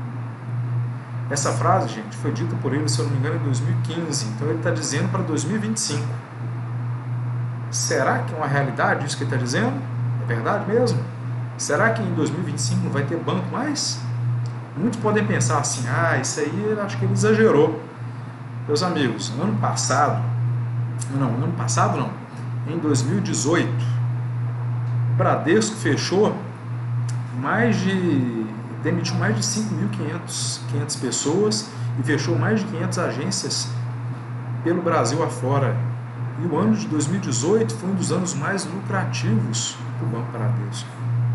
Essa frase, gente, foi dita por ele, se eu não me engano, em dois mil e quinze. Então ele está dizendo para dois mil e vinte e cinco. Será que é uma realidade isso que ele está dizendo? É verdade mesmo? Será que em dois mil e vinte e cinco não vai ter banco mais? Muitos podem pensar assim, ah, isso aí eu acho que ele exagerou. Meus amigos, ano passado, não, ano passado não, em dois mil e dezoito, o Bradesco fechou mais de, demitiu mais de cinco mil e quinhentas pessoas e fechou mais de quinhentas agências pelo Brasil afora. E o ano de dois mil e dezoito foi um dos anos mais lucrativos do Banco Bradesco.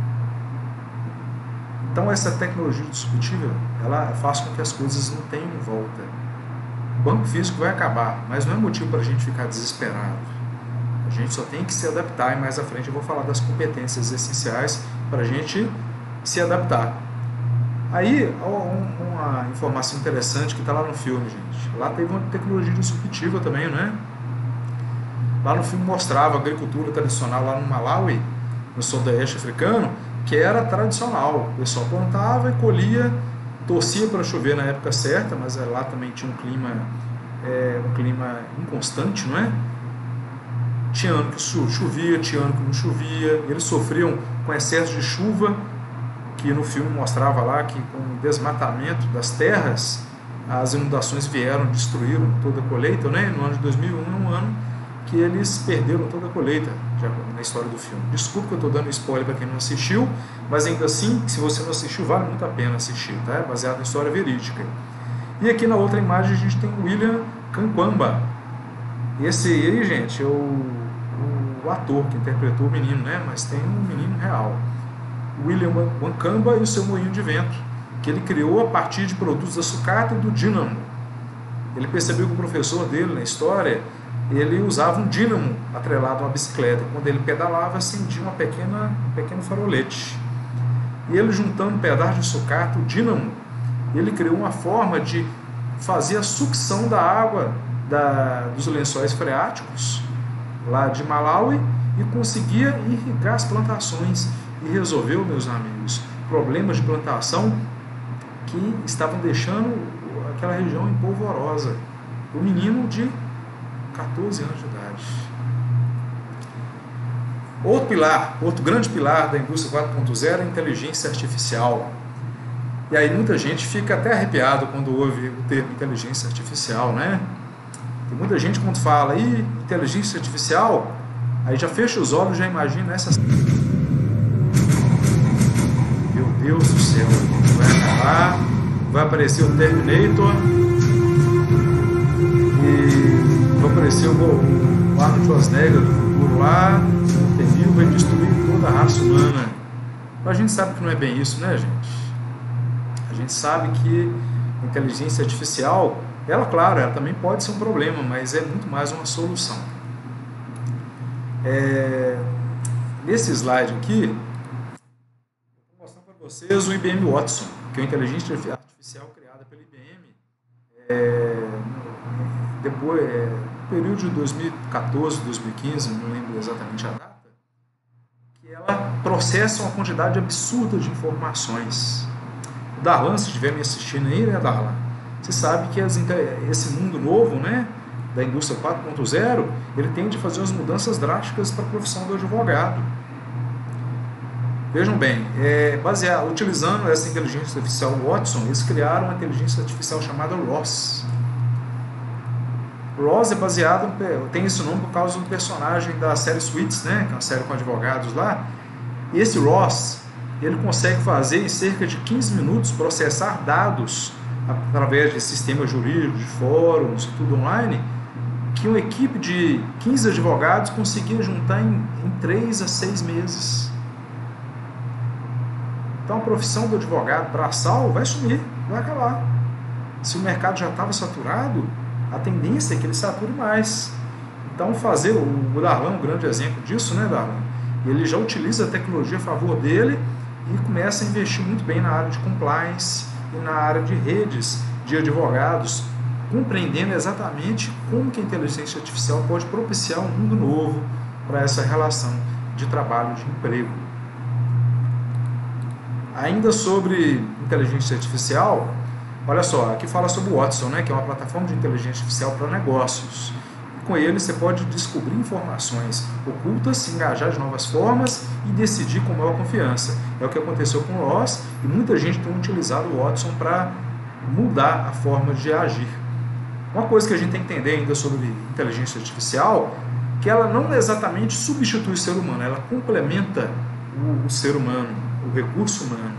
Então essa tecnologia disruptiva, ela faz com que as coisas não tenham volta. O banco físico vai acabar, mas não é motivo para a gente ficar desesperado. A gente só tem que se adaptar, e mais à frente eu vou falar das competências essenciais para a gente se adaptar. Aí, uma informação interessante que está lá no filme, gente. Lá teve uma tecnologia disruptiva também, né? Lá no filme mostrava a agricultura tradicional lá no Malawi, no sudoeste africano, que era tradicional. O pessoal plantava e colhia, torcia para chover na época certa, mas lá também tinha um clima, é, um clima inconstante, não é? Tinha ano que chovia, tinha ano que não chovia. Eles sofriam com excesso de chuva, que no filme mostrava lá que com o desmatamento das terras, as inundações vieram, destruíram toda a colheita, né? No ano de dois mil e um é um ano que eles perderam toda a colheita, já na história do filme. Desculpa que eu estou dando spoiler para quem não assistiu, mas ainda assim, se você não assistiu, vale muito a pena assistir, tá? É baseado em história verídica. E aqui na outra imagem a gente tem o William Kamkwamba. Esse aí, gente, é o, o ator que interpretou o menino, né? Mas tem um menino real. William Kamkwamba e o seu moinho de vento, que ele criou a partir de produtos da sucata e do dínamo. Ele percebeu que o professor dele, na história, ele usava um dínamo atrelado a uma bicicleta. Quando ele pedalava, acendia uma pequena, um pequeno farolete. E ele, juntando um pedaço de sucata, o dínamo, ele criou uma forma de fazer a sucção da água da, dos lençóis freáticos, lá de Malawi, e conseguia irrigar as plantações. E resolveu, meus amigos, problemas de plantação que estavam deixando aquela região empolvorosa. O menino de quatorze anos de idade. Outro pilar, outro grande pilar da indústria quatro ponto zero é a inteligência artificial. E aí muita gente fica até arrepiado quando ouve o termo inteligência artificial, né? Tem muita gente quando fala aí inteligência artificial, aí já fecha os olhos, já imagina essas... Meu Deus do céu, vai acabar, vai aparecer o Terminator e vai aparecer o Arnold Schwarzenegger do futuro lá, o Temil vai destruir toda a raça humana. Mas a gente sabe que não é bem isso, né, gente? A gente sabe que a inteligência artificial, ela, claro, ela também pode ser um problema, mas é muito mais uma solução. É... Nesse slide aqui, eu vou mostrar para vocês o I B M Watson, que é uma inteligência artificial criada pela I B M é... depois, é... no período de dois mil e quatorze, dois mil e quinze, não lembro exatamente a data, que ela processa uma quantidade absurda de informações. O Darlan, se estiver me assistindo aí, né, Darlan? Você sabe que as, esse mundo novo, né, da indústria quatro ponto zero, ele tende a fazer umas mudanças drásticas para a profissão do advogado. Vejam bem, é, baseado, utilizando essa inteligência artificial Watson, eles criaram uma inteligência artificial chamada Ross. Ross é baseado, tem esse nome por causa do personagem da série Suits, né, que é uma série com advogados lá. E esse Ross, ele consegue fazer em cerca de quinze minutos, processar dados através de sistemas jurídicos, de fóruns, tudo online, que uma equipe de quinze advogados conseguia juntar em, em três a seis meses. Então a profissão do advogado braçal vai sumir, vai acabar. Se o mercado já estava saturado, a tendência é que ele sature mais. Então fazer, o Darlan é um grande exemplo disso, né, Darlan? Ele já utiliza a tecnologia a favor dele e começa a investir muito bem na área de compliance e na área de redes de advogados, compreendendo exatamente como que a inteligência artificial pode propiciar um mundo novo para essa relação de trabalho, de emprego. Ainda sobre inteligência artificial, olha só, aqui fala sobre o Watson, né, que é uma plataforma de inteligência artificial para negócios. Com ele você pode descobrir informações ocultas, engajar de novas formas e decidir com maior confiança. É o que aconteceu com o Ross e muita gente tem utilizado o Watson para mudar a forma de agir. Uma coisa que a gente tem que entender ainda sobre inteligência artificial, que ela não exatamente substitui o ser humano, ela complementa o, o ser humano. o recurso humano.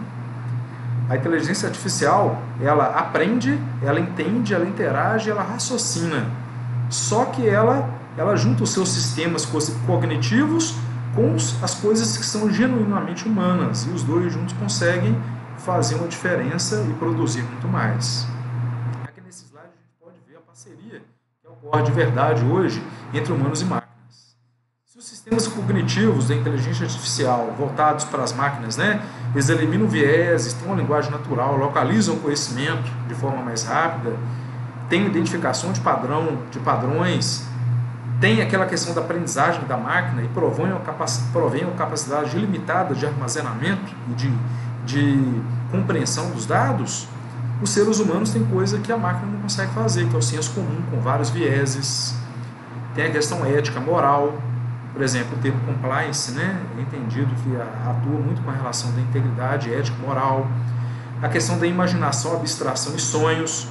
A inteligência artificial, ela aprende, ela entende, ela interage, ela raciocina. Só que ela, ela junta os seus sistemas cognitivos com as coisas que são genuinamente humanas. E os dois juntos conseguem fazer uma diferença e produzir muito mais. Aqui nesse slide a gente pode ver a parceria que ocorre de verdade hoje entre humanos e máquinas. Se os sistemas cognitivos da inteligência artificial voltados para as máquinas, né, eles eliminam vieses, têm uma linguagem natural, localizam o conhecimento de forma mais rápida, têm identificação de, padrão, de padrões, tem aquela questão da aprendizagem da máquina e provém a, capac, provém a capacidade ilimitada de armazenamento e de, de compreensão dos dados, os seres humanos têm coisa que a máquina não consegue fazer, que é o senso comum, com vários vieses. Tem a questão ética, moral. Por exemplo, o termo compliance, né, é entendido que atua muito com a relação da integridade ética, moral. A questão da imaginação, abstração e sonhos.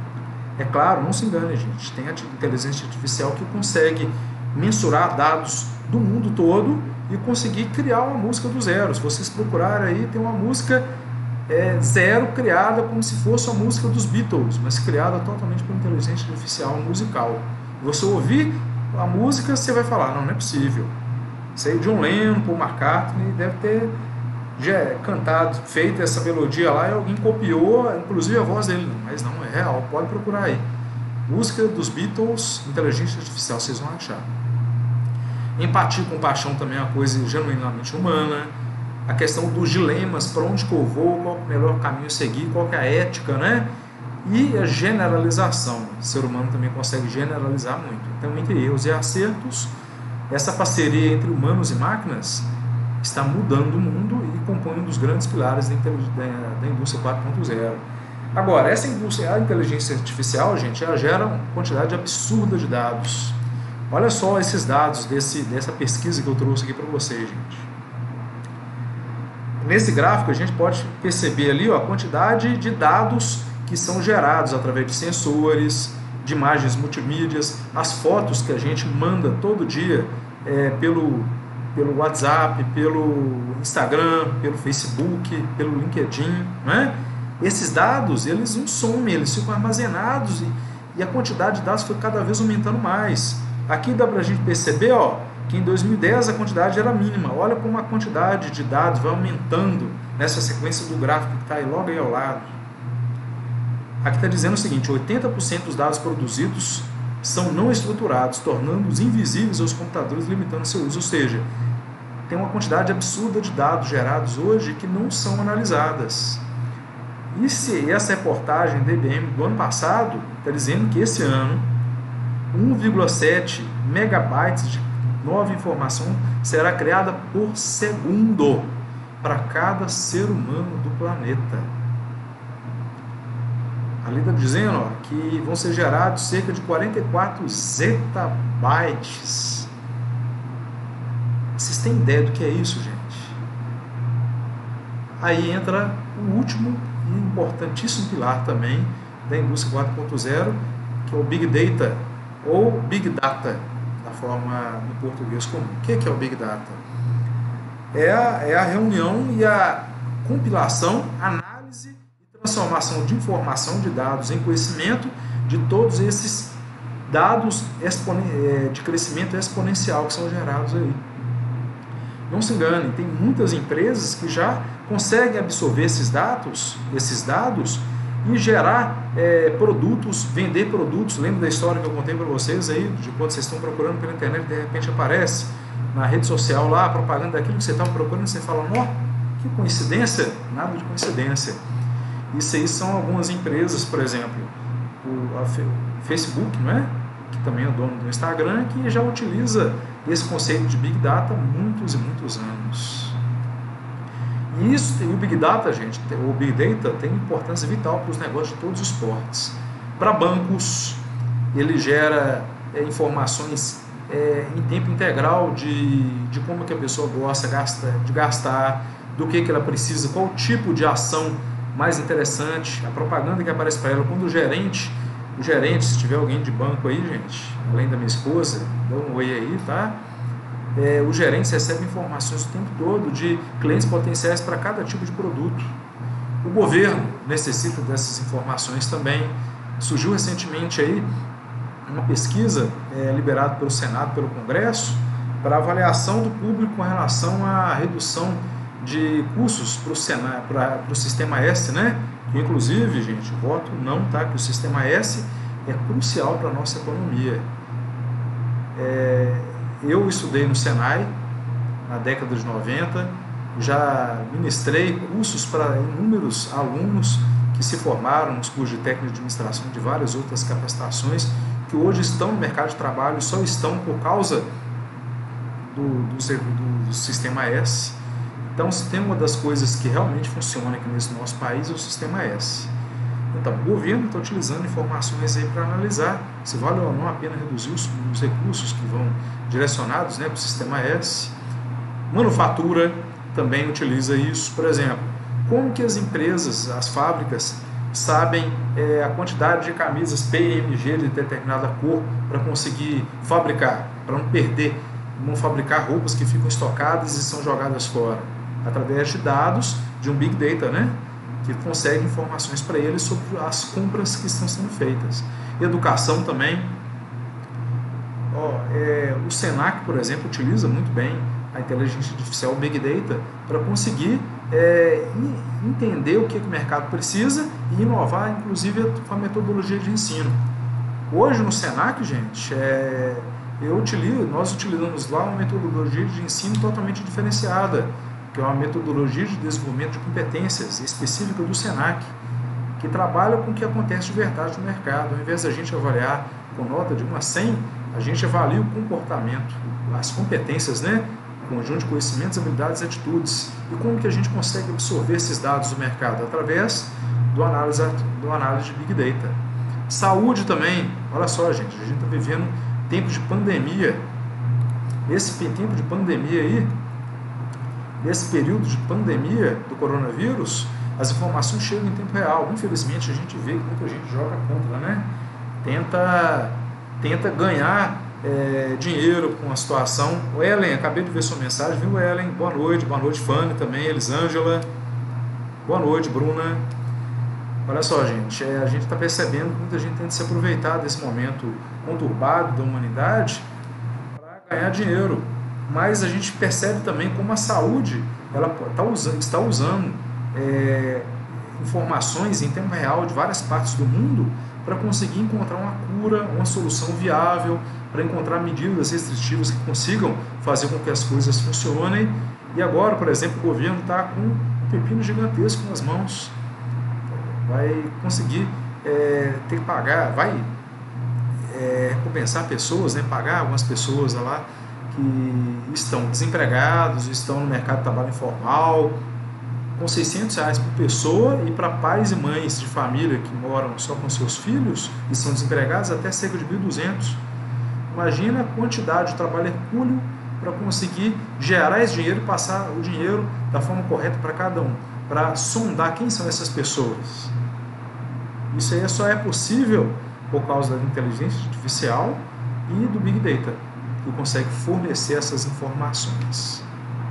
É claro, não se engane, gente, tem a inteligência artificial que consegue mensurar dados do mundo todo e conseguir criar uma música do zero. Se vocês procurarem aí, tem uma música é, zero criada como se fosse a música dos Beatles, mas criada totalmente por inteligência artificial musical. Você ouvir a música, você vai falar, não, não é possível. Isso aí, John Lennon, Paul McCartney, deve ter já cantado, feito essa melodia lá e alguém copiou, inclusive a voz dele. Mas não, é real, pode procurar aí. Música dos Beatles, inteligência artificial, vocês vão achar. Empatia e compaixão também é uma coisa genuinamente humana. A questão dos dilemas, para onde que eu vou, qual é o melhor caminho a seguir, qual que é a ética, né? E a generalização. O ser humano também consegue generalizar muito. Então, entre erros e acertos, essa parceria entre humanos e máquinas está mudando o mundo e compõe um dos grandes pilares da, da indústria quatro ponto zero. Agora, essa indústria, a inteligência artificial, gente, ela gera uma quantidade absurda de dados. Olha só esses dados desse, dessa pesquisa que eu trouxe aqui para vocês, gente. Nesse gráfico, a gente pode perceber ali ó, a quantidade de dados que são gerados através de sensores, de imagens multimídias, as fotos que a gente manda todo dia é, pelo, pelo WhatsApp, pelo Instagram, pelo Facebook, pelo LinkedIn, né? Esses dados, eles não somem, eles ficam armazenados e, e a quantidade de dados foi cada vez aumentando mais. Aqui dá para a gente perceber ó, que em dois mil e dez a quantidade era mínima. Olha como a quantidade de dados vai aumentando nessa sequência do gráfico que está aí logo aí ao lado. Aqui está dizendo o seguinte, oitenta por cento dos dados produzidos são não estruturados, tornando-os invisíveis aos computadores, limitando seu uso. Ou seja, tem uma quantidade absurda de dados gerados hoje que não são analisadas. E se essa reportagem da I B M do ano passado está dizendo que esse ano um vírgula sete megabytes de nova informação será criada por segundo para cada ser humano do planeta. Ali está dizendo ó, que vão ser gerados cerca de quarenta e quatro zettabytes. Vocês têm ideia do que é isso, gente? Aí entra o último e importantíssimo pilar também da indústria quatro ponto zero, que é o Big Data, ou Big Data, da forma no português comum. O que é o Big Data? É a, é a reunião e a compilação, análise e transformação de informação, de dados em conhecimento de todos esses dados de crescimento exponencial que são gerados aí. Não se engane, tem muitas empresas que já conseguem absorver esses dados, esses dados e gerar é, produtos, vender produtos. Lembra da história que eu contei para vocês aí, de quando vocês estão procurando pela internet, de repente aparece na rede social lá a propaganda daquilo que você estava procurando, e você fala, ó, que coincidência? Nada de coincidência. Isso aí são algumas empresas, por exemplo, o, a, o Facebook, não é? Que também é dono do Instagram, que já utiliza esse conceito de Big Data há muitos e muitos anos. E isso, e o Big Data, gente, o Big Data tem importância vital para os negócios de todos os portes. Para bancos, ele gera é, informações é, em tempo integral de, de como que a pessoa gosta gasta, de gastar, do que, que ela precisa, qual tipo de ação mais interessante, a propaganda que aparece para ela. Quando o gerente, o gerente, se tiver alguém de banco aí, gente, além da minha esposa, dá um oi aí, tá? é, os gerentes recebem informações o tempo todo de clientes potenciais para cada tipo de produto. O governo necessita dessas informações também. Surgiu recentemente aí uma pesquisa é, liberada pelo Senado, pelo Congresso, para avaliação do público com relação à redução de custos para o Senado, para o Sistema S, né? Que, inclusive, gente, voto não, tá? Que o Sistema S é crucial para a nossa economia. É, eu estudei no Senai na década de noventa, já ministrei cursos para inúmeros alunos que se formaram nos cursos de técnica de administração, de várias outras capacitações, que hoje estão no mercado de trabalho e só estão por causa do, do, do, do Sistema S. Então, se tem uma das coisas que realmente funciona aqui nesse nosso país é o Sistema S. Então, o governo está utilizando informações aí para analisar se vale ou não a pena reduzir os, os recursos que vão direcionados, né, para o Sistema S. Manufatura também utiliza isso. Por exemplo, como que as empresas, as fábricas, sabem é, a quantidade de camisas P M G de determinada cor para conseguir fabricar, para não perder, não fabricar roupas que ficam estocadas e são jogadas fora? Através de dados de um Big Data, né? Que consegue informações para eles sobre as compras que estão sendo feitas. Educação também. Ó, é, o Senac, por exemplo, utiliza muito bem a inteligência artificial, o Big Data, para conseguir é, entender o que, que o mercado precisa e inovar, inclusive, a metodologia de ensino. Hoje, no Senac, gente, é, eu utilizo, nós utilizamos lá uma metodologia de ensino totalmente diferenciada, que é uma metodologia de desenvolvimento de competências específica do Senac, que trabalha com o que acontece de verdade no mercado. Ao invés de a gente avaliar com nota de um a cem, a gente avalia o comportamento, as competências, né? Conjunto de conhecimentos, habilidades e atitudes. E como que a gente consegue absorver esses dados do mercado? Através do análise, do análise de Big Data. Saúde também. Olha só, gente, a gente está vivendo tempo de pandemia. Nesse tempo de pandemia aí, nesse período de pandemia do coronavírus, as informações chegam em tempo real. Infelizmente, a gente vê que muita gente joga contra, né? Tenta, tenta ganhar é, dinheiro com a situação. O Ellen, acabei de ver sua mensagem, viu, Ellen? Boa noite, boa noite, Fanny também, Elisângela. Boa noite, Bruna. Olha só, gente, é, a gente está percebendo que muita gente tenta se aproveitar desse momento conturbado da humanidade para ganhar dinheiro. Mas a gente percebe também como a saúde ela tá usando, está usando é, informações em tempo real de várias partes do mundo para conseguir encontrar uma cura, uma solução viável, para encontrar medidas restritivas que consigam fazer com que as coisas funcionem. E agora, por exemplo, o governo está com um pepino gigantesco nas mãos. Vai conseguir é, ter que pagar, vai é, recompensar pessoas, né, pagar algumas pessoas lá que estão desempregados, estão no mercado de trabalho informal, com seiscentos reais por pessoa, e para pais e mães de família que moram só com seus filhos e são desempregados, até cerca de mil e duzentos. Imagina a quantidade de trabalho hercúleo para conseguir gerar esse dinheiro e passar o dinheiro da forma correta para cada um, para sondar quem são essas pessoas. Isso aí só é possível por causa da inteligência artificial e do Big Data, que consegue fornecer essas informações.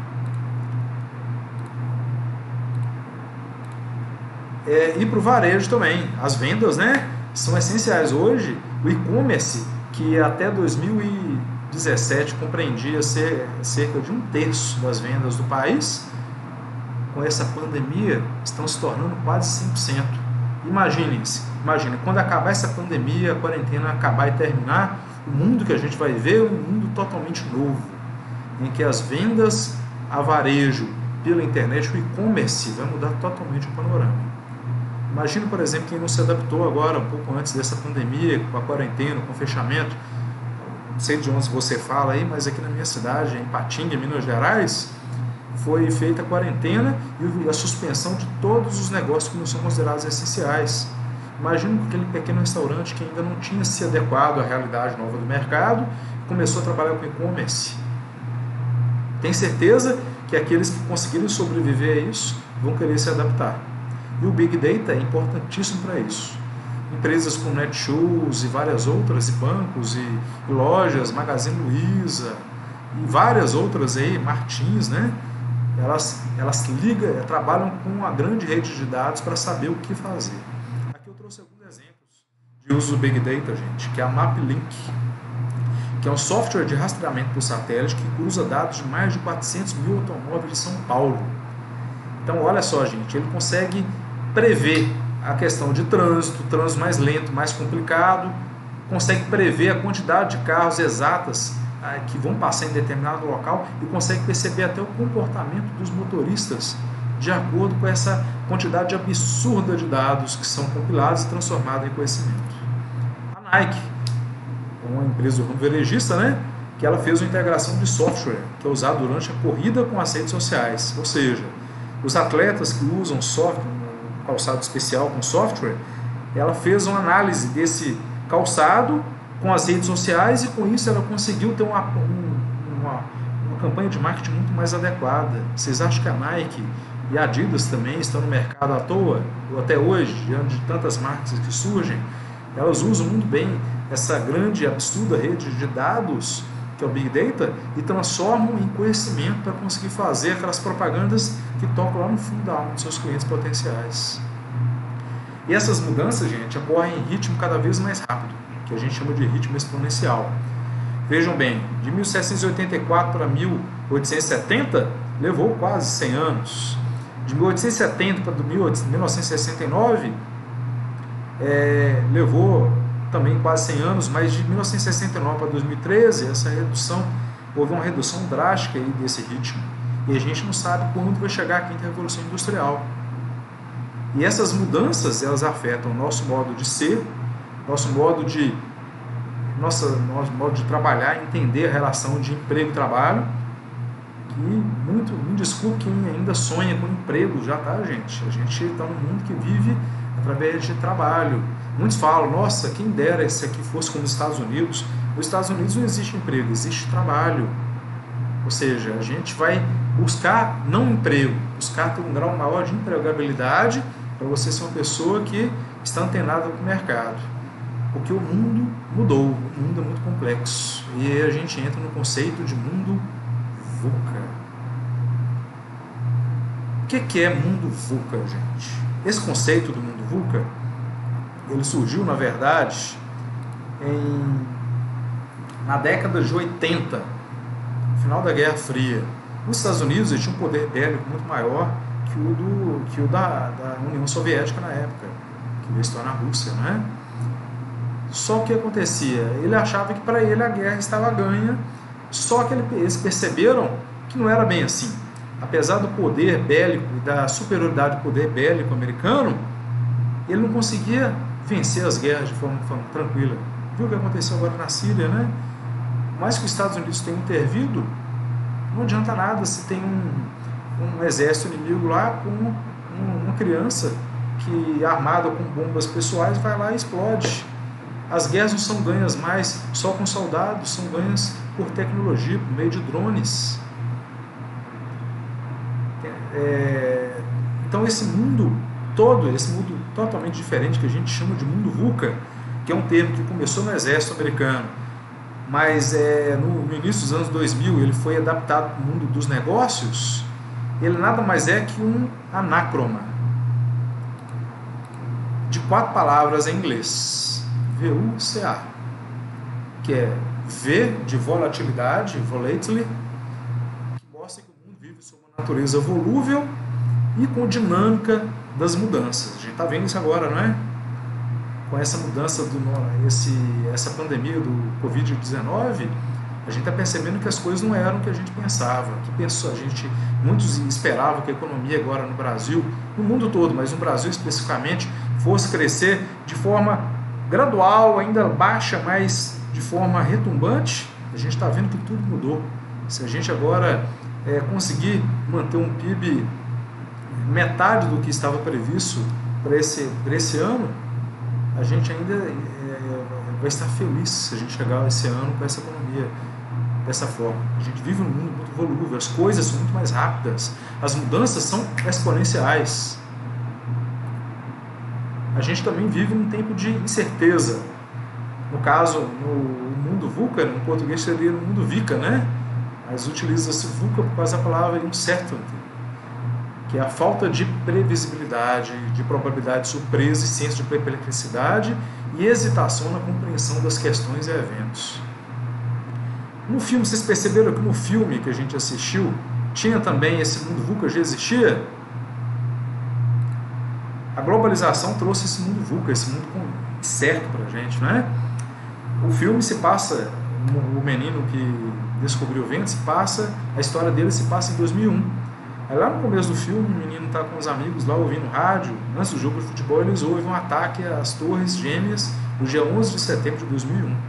É, e para o varejo também, as vendas, né, são essenciais. Hoje, o e-commerce, que até dois mil e dezessete compreendia ser, cerca de um terço das vendas do país, com essa pandemia, estão se tornando quase cem por cento. Imaginem-se, imaginem, quando acabar essa pandemia, a quarentena acabar e terminar, o mundo que a gente vai ver é um mundo totalmente novo, em que as vendas a varejo pela internet, o e-commerce, vai mudar totalmente o panorama. Imagina, por exemplo, quem não se adaptou agora, um pouco antes dessa pandemia, com a quarentena, com o fechamento. Não sei de onde você fala aí, mas aqui na minha cidade, em Patinga, Minas Gerais, foi feita a quarentena e a suspensão de todos os negócios que não são considerados essenciais. Imagina aquele pequeno restaurante que ainda não tinha se adequado à realidade nova do mercado, começou a trabalhar com e-commerce. Tem certeza que aqueles que conseguirem sobreviver a isso vão querer se adaptar. E o Big Data é importantíssimo para isso. Empresas como Netshoes e várias outras, e bancos, e lojas, Magazine Luiza, e várias outras aí, Martins, né? Elas, elas ligam, trabalham com uma grande rede de dados para saber o que fazer. Aqui eu trouxe alguns exemplos de uso do Big Data, gente, que é a MapLink, que é um software de rastreamento por satélite que cruza dados de mais de quatrocentos mil automóveis de São Paulo. Então, olha só, gente, ele consegue prever a questão de trânsito, trânsito mais lento, mais complicado, consegue prever a quantidade de carros exatas ah, que vão passar em determinado local e consegue perceber até o comportamento dos motoristas de acordo com essa quantidade absurda de dados que são compilados e transformados em conhecimento. A Nike, uma empresa do ramo varejista, né, que ela fez uma integração de software que é usado durante a corrida com as redes sociais, ou seja, os atletas que usam software, um calçado especial com software, ela fez uma análise desse calçado com as redes sociais e com isso ela conseguiu ter uma, uma, uma campanha de marketing muito mais adequada. Vocês acham que a Nike e a Adidas também estão no mercado à toa, ou até hoje, diante de tantas marcas que surgem? Elas usam muito bem essa grande e absurda rede de dados, que é o Big Data, e transformam em conhecimento para conseguir fazer aquelas propagandas que tocam lá no fundo da alma dos seus clientes potenciais. E essas mudanças, gente, ocorrem em ritmo cada vez mais rápido, que a gente chama de ritmo exponencial. Vejam bem, de mil setecentos e oitenta e quatro para mil oitocentos e setenta, levou quase cem anos. De mil oitocentos e setenta para mil novecentos e sessenta e nove, é, levou também quase cem anos, mas de mil novecentos e sessenta e nove para dois mil e treze, essa redução, houve uma redução drástica aí desse ritmo. E a gente não sabe quando vai chegar a quinta revolução industrial. E essas mudanças, elas afetam o nosso modo de ser, nosso modo de, nossa, nosso modo de trabalhar, entender a relação de emprego e trabalho. Que muito, me desculpe quem ainda sonha com emprego, já tá, gente. A gente está num mundo que vive através de trabalho. Muitos falam, nossa, quem dera se aqui fosse como os Estados Unidos. Nos Estados Unidos não existe emprego, existe trabalho. Ou seja, a gente vai buscar, não emprego, buscar ter um grau maior de empregabilidade para você ser uma pessoa que está antenada com o mercado. Porque o mundo mudou, o mundo é muito complexo. E a gente entra no conceito de mundo VUCA. O que é mundo VUCA, gente? Esse conceito do mundo VUCA, ele surgiu, na verdade, em, na década de oitenta, no final da Guerra Fria. Os Estados Unidos tinham um poder bélico muito maior que o, do, que o da, da União Soviética na época, que veio se tornar a Rússia, né? Só que acontecia? Ele achava que para ele a guerra estava ganha, só que eles perceberam que não era bem assim. Apesar do poder bélico e da superioridade do poder bélico americano, ele não conseguia vencer as guerras de forma, forma tranquila. Viu o que aconteceu agora na Síria, né? Mais que os Estados Unidos tenham intervido, não adianta nada se tem um, um exército inimigo lá com um, uma criança que, armada com bombas pessoais, vai lá e explode. As guerras não são ganhas mais só com soldados, são ganhas por tecnologia, por meio de drones. É, então esse mundo todo, esse mundo totalmente diferente que a gente chama de mundo VUCA, que é um termo que começou no exército americano, mas é, no, no início dos anos dois mil ele foi adaptado para o mundo dos negócios. Ele nada mais é que um anacroma de quatro palavras em inglês, V U C A, que é V de volatilidade, volatility, que mostra que o mundo vive sob uma natureza volúvel e com dinâmica das mudanças. A gente está vendo isso agora, não é? Com essa mudança, do, esse, essa pandemia do covid dezenove, a gente está percebendo que as coisas não eram o que a gente pensava. Que pensou, a gente, muitos esperavam que a economia agora no Brasil, no mundo todo, mas no Brasil especificamente, fosse crescer de forma gradual, ainda baixa, mas de forma retumbante. A gente está vendo que tudo mudou. Se a gente agora é, conseguir manter um P I B metade do que estava previsto para esse, para esse ano, a gente ainda é, vai estar feliz se a gente chegar esse ano com essa economia dessa forma. A gente vive num mundo muito volúvel, as coisas são muito mais rápidas, as mudanças são exponenciais. A gente também vive num tempo de incerteza. No caso, no mundo VUCA, no português seria no mundo VICA, né? mas utiliza-se VUCA por causa da palavra uncertainty, que é a falta de previsibilidade, de probabilidade de surpresa e senso de perplexidade e hesitação na compreensão das questões e eventos. No filme, vocês perceberam que no filme que a gente assistiu, tinha também esse mundo VUCA, já existia? A globalização trouxe esse mundo VUCA, esse mundo certo pra gente, não é? O filme se passa, o menino que descobriu o vento, se passa, a história dele se passa em dois mil e um. Aí lá no começo do filme, o menino está com os amigos lá ouvindo rádio, antes do jogo de futebol, eles ouvem um ataque às torres gêmeas no dia onze de setembro de dois mil e um.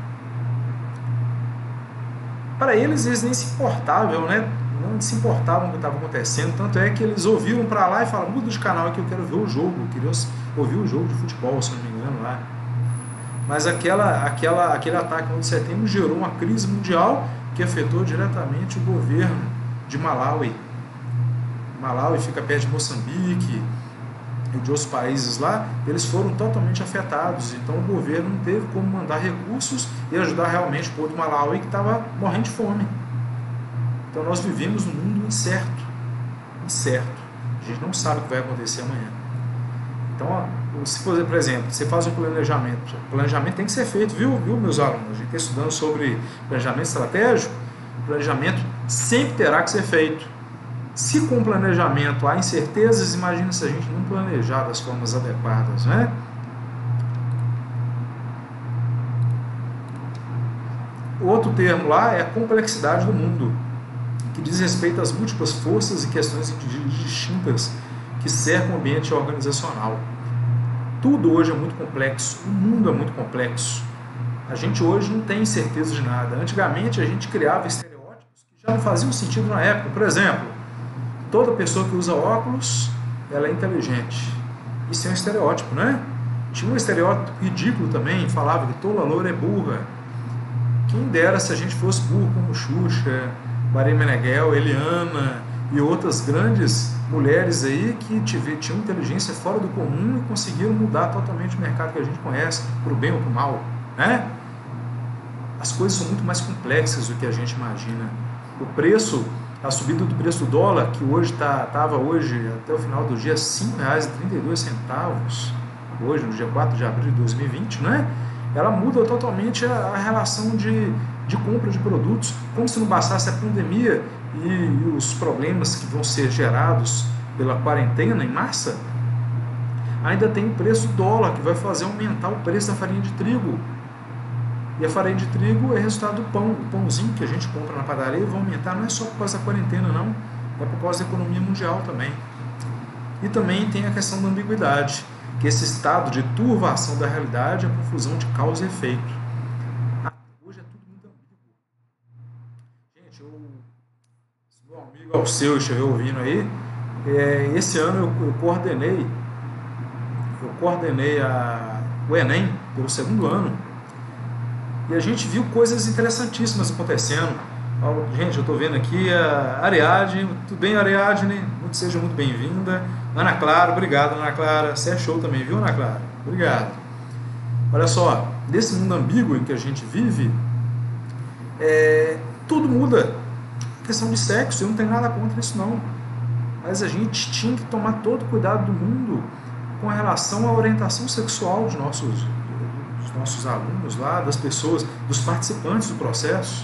Para eles, eles nem se importavam, né? Não se importavam com o que estava acontecendo, tanto é que eles ouviram para lá e falaram, muda de canal que eu quero ver o jogo, eu queria ouvir o jogo de futebol, se não me engano, lá. Mas aquela, aquela, aquele ataque no de setembro gerou uma crise mundial que afetou diretamente o governo de Malawi. Malawi fica perto de Moçambique e de outros países lá, eles foram totalmente afetados, então o governo não teve como mandar recursos e ajudar realmente o povo de Malawi que estava morrendo de fome. Então nós vivemos num mundo incerto, incerto, a gente não sabe o que vai acontecer amanhã. Então, se, por exemplo, você faz um planejamento, o planejamento tem que ser feito, viu, viu meus alunos? A gente está estudando sobre planejamento estratégico, o planejamento sempre terá que ser feito. Se com o planejamento há incertezas, imagina se a gente não planejar das formas adequadas, né? O outro termo lá é a complexidade do mundo, que diz respeito às múltiplas forças e questões distintas que cercam o ambiente organizacional. Tudo hoje é muito complexo, o mundo é muito complexo. A gente hoje não tem certeza de nada. Antigamente a gente criava estereótipos que já não faziam sentido na época. Por exemplo, toda pessoa que usa óculos, ela é inteligente. Isso é um estereótipo, né? Tinha um estereótipo ridículo também, falava que toda loura é burra. Quem dera se a gente fosse burro como Xuxa, Maria Meneghel, Eliana e outras grandes mulheres aí que tinham inteligência fora do comum e conseguiram mudar totalmente o mercado que a gente conhece, para o bem ou para o mal, né? As coisas são muito mais complexas do que a gente imagina. O preço, a subida do preço do dólar, que hoje estava tá, hoje até o final do dia cinco reais e trinta e dois centavos, hoje no dia quatro de abril de dois mil e vinte, né? Ela muda totalmente a, a relação de, de compra de produtos, como se não bastasse a pandemia e, e os problemas que vão ser gerados pela quarentena em massa, ainda tem o preço do dólar, que vai fazer aumentar o preço da farinha de trigo. E a farinha de trigo é resultado do pão, o pãozinho que a gente compra na padaria vai aumentar, não é só por causa da quarentena não, é por causa da economia mundial também. E também tem a questão da ambiguidade, que esse estado de turvação da realidade é a confusão de causa e efeito. Ah, hoje é tudo muito ambíguo. Gente, eu, se meu amigo Alceu estiver ouvindo aí, é, esse ano eu, eu coordenei, eu coordenei a, o Enem pelo segundo ano, e a gente viu coisas interessantíssimas acontecendo. Gente, eu estou vendo aqui a Ariadne, tudo bem, Ariadne? Muito, seja muito bem-vinda. Ana Clara, obrigado, Ana Clara. Você é show também, viu, Ana Clara? Obrigado. Olha só, nesse mundo ambíguo em que a gente vive, é, tudo muda. A questão de sexo, eu não tenho nada contra isso, não. Mas a gente tinha que tomar todo o cuidado do mundo com relação à orientação sexual de nossos, dos nossos alunos lá, das pessoas, dos participantes do processo.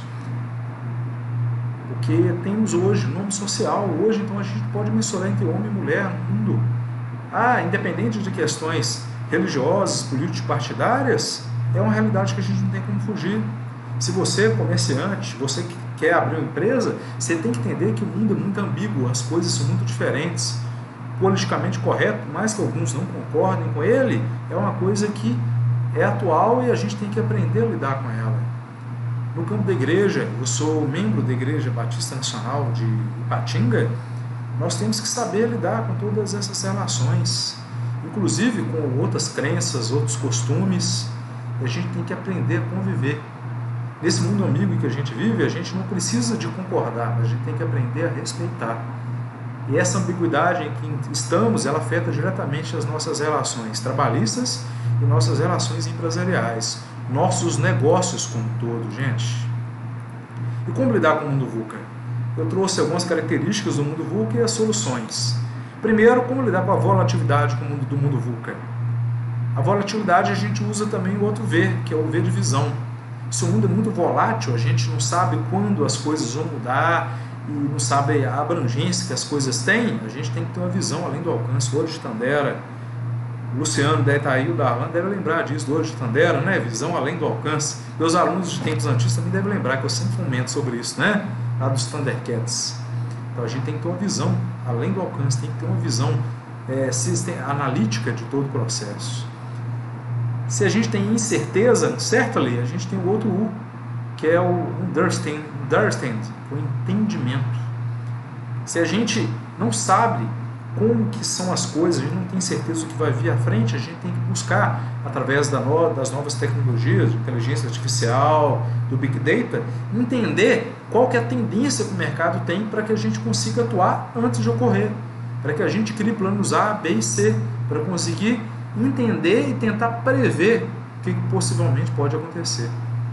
Porque temos hoje nome social, hoje então a gente pode mensurar entre homem e mulher no mundo. Ah, independente de questões religiosas, político-partidárias, é uma realidade que a gente não tem como fugir. Se você é comerciante, você que quer abrir uma empresa, você tem que entender que o mundo é muito ambíguo, as coisas são muito diferentes. Politicamente correto, mais que alguns não concordem com ele, é uma coisa que é atual e a gente tem que aprender a lidar com ela. No campo da igreja, eu sou membro da Igreja Batista Nacional de Ipatinga, nós temos que saber lidar com todas essas relações, inclusive com outras crenças, outros costumes, e a gente tem que aprender a conviver. Nesse mundo ambíguo que a gente vive, a gente não precisa de concordar, mas a gente tem que aprender a respeitar. E essa ambiguidade em que estamos, ela afeta diretamente as nossas relações trabalhistas e nossas relações empresariais, nossos negócios como um todo, gente. E como lidar com o mundo VUCA? eu trouxe algumas características do mundo VUCA e as soluções. Primeiro, como lidar com a volatilidade do mundo VUCA. A volatilidade a gente usa também o outro V, que é o V de visão. Se o mundo é muito volátil, a gente não sabe quando as coisas vão mudar e não sabe a abrangência que as coisas têm, a gente tem que ter uma visão além do alcance. O Ouro de Tandera, o Luciano deve estar aí, o Darlan deve lembrar disso, do Ouro de Tandera, né? Visão além do alcance. E os alunos de tempos antigos também devem lembrar, que eu sempre fomento sobre isso, né? Lá dos Thundercats. Então a gente tem que ter uma visão além do alcance, tem que ter uma visão é, analítica de todo o processo. Se a gente tem incerteza, certo ali, a gente tem o outro U, que é o understand, understand, o entendimento. Se a gente não sabe como que são as coisas, a gente não tem certeza do que vai vir à frente, a gente tem que buscar, através da no, das novas tecnologias, de inteligência artificial, do Big Data, entender qual que é a tendência que o mercado tem para que a gente consiga atuar antes de ocorrer, para que a gente crie planos A, B e C, para conseguir entender e tentar prever o que possivelmente pode acontecer.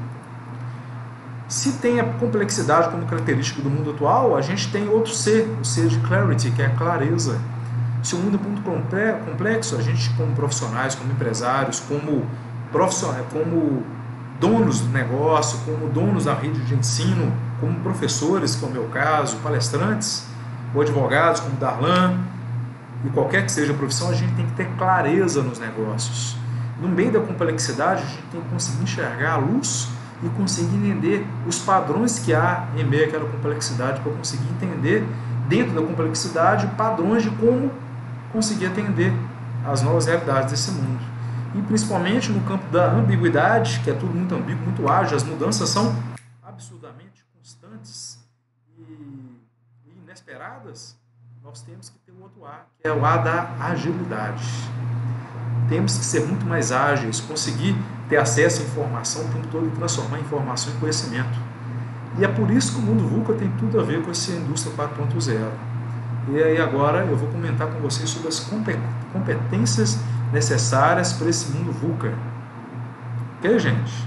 Se tem a complexidade como característica do mundo atual, a gente tem outro C, o C de clarity, que é a clareza. Se o mundo é muito complexo, a gente, como profissionais, como empresários, como, profissionais, como donos do negócio, como donos da rede de ensino, como professores, como é o meu caso, palestrantes, ou advogados, como Darlan, e qualquer que seja a profissão, a gente tem que ter clareza nos negócios. No meio da complexidade, a gente tem que conseguir enxergar a luz e conseguir entender os padrões que há em meio àquela complexidade, para conseguir entender, dentro da complexidade, padrões de como conseguir atender às novas realidades desse mundo. E principalmente no campo da ambiguidade, que é tudo muito ambíguo, muito ágil, as mudanças são absurdamente constantes e inesperadas, nós temos que ter o outro A, que é o A da agilidade. Temos que ser muito mais ágeis, conseguir ter acesso à informação o tempo todo e transformar a informação em conhecimento. E é por isso que o mundo VUCA tem tudo a ver com essa indústria quatro ponto zero. E aí agora eu vou comentar com vocês sobre as competências necessárias para esse mundo VUCA. Ok, gente?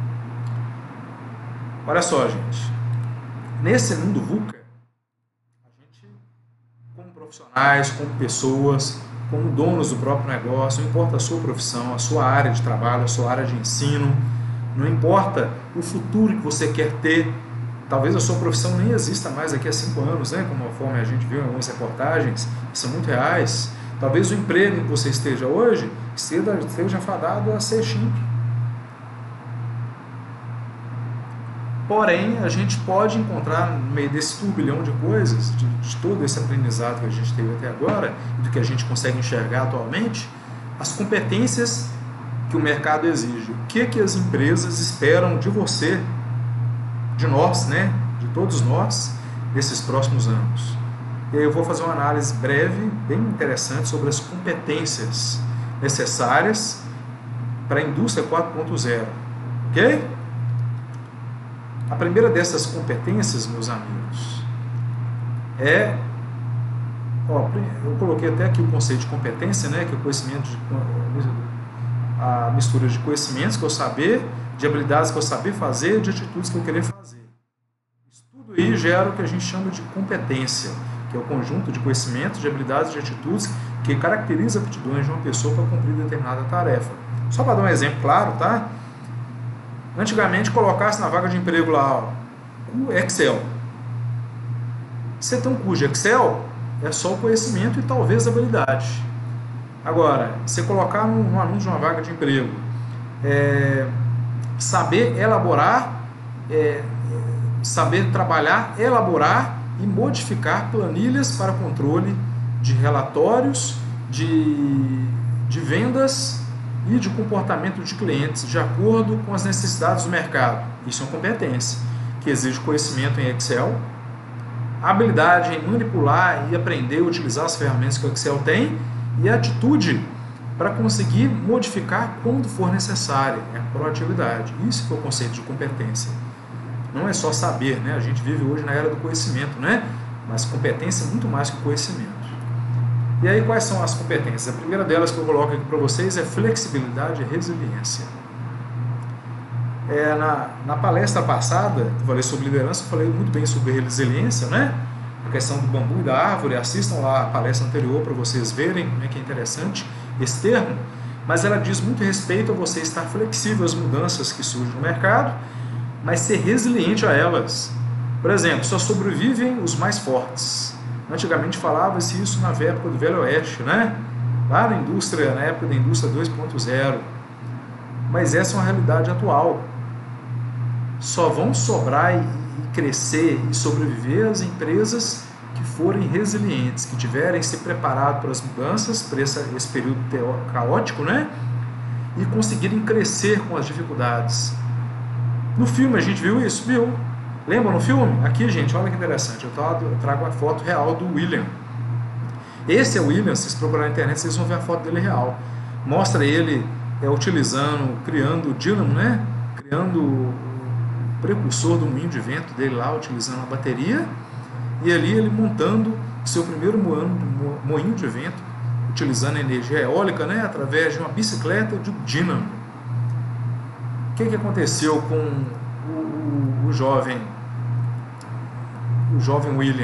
Olha só, gente. Nesse mundo VUCA, a gente, como profissionais, como pessoas, como donos do próprio negócio, não importa a sua profissão, a sua área de trabalho, a sua área de ensino, não importa o futuro que você quer ter, talvez a sua profissão nem exista mais daqui a cinco anos, né? Como conforme a gente viu em algumas reportagens, que são muito reais. Talvez o emprego em que você esteja hoje esteja fadado a ser extinto. Porém, a gente pode encontrar no meio desse turbilhão de coisas, de, de todo esse aprendizado que a gente teve até agora, e do que a gente consegue enxergar atualmente, as competências que o mercado exige. O que, que as empresas esperam de você, de nós, né, de todos nós, nesses próximos anos. E aí eu vou fazer uma análise breve, bem interessante, sobre as competências necessárias para a indústria quatro ponto zero. Ok? A primeira dessas competências, meus amigos, é... Ó, eu coloquei até aqui o conceito de competência, né, que é o conhecimento de, a mistura de conhecimentos que eu saber, de habilidades que eu saber fazer, de atitudes que eu querer fazer. Isso tudo aí gera o que a gente chama de competência, que é o conjunto de conhecimentos, de habilidades e de atitudes que caracteriza a aptidões de uma pessoa para cumprir determinada tarefa. Só para dar um exemplo claro, tá? Antigamente colocasse na vaga de emprego lá, ó, o Excel. Você tem um curso de Excel, é só o conhecimento e talvez a habilidade. Agora, você colocar no, no anúncio de uma vaga de emprego, é, saber elaborar, é, saber trabalhar, elaborar e modificar planilhas para controle de relatórios, de, de vendas e de comportamento de clientes de acordo com as necessidades do mercado. Isso é uma competência que exige conhecimento em Excel, habilidade em manipular e aprender a utilizar as ferramentas que o Excel tem e atitude para conseguir modificar quando for necessário. É a proatividade. Isso que é o conceito de competência. Não é só saber, né? A gente vive hoje na era do conhecimento, né? Mas competência é muito mais que conhecimento. E aí, quais são as competências? A primeira delas que eu coloco aqui para vocês é flexibilidade e resiliência. É, na, na palestra passada, eu falei sobre liderança, eu falei muito bem sobre resiliência, né? A questão do bambu e da árvore. Assistam lá a palestra anterior para vocês verem como é que é interessante esse termo. Mas ela diz muito respeito a você estar flexível às mudanças que surgem no mercado, mas ser resiliente a elas. Por exemplo, só sobrevivem os mais fortes. Antigamente falava-se isso na época do Velho Oeste, né? Lá na indústria, na época da indústria dois ponto zero. Mas essa é uma realidade atual. Só vão sobrar e crescer e sobreviver as empresas que forem resilientes, que tiverem se preparado para as mudanças, para esse, esse período caótico, né? E conseguirem crescer com as dificuldades. No filme a gente viu isso? Viu. Lembra no filme? Aqui, gente, olha que interessante. Eu trago a foto real do William. Esse é o William, se vocês procurarem na internet, vocês vão ver a foto dele real. Mostra ele é, utilizando, criando o dínamo, né? Criando o precursor do moinho de vento dele lá, utilizando a bateria. E ali ele montando seu primeiro moinho de vento, utilizando energia eólica, né? Através de uma bicicleta de dínamo. O que, que aconteceu com o, o, o jovem o jovem William?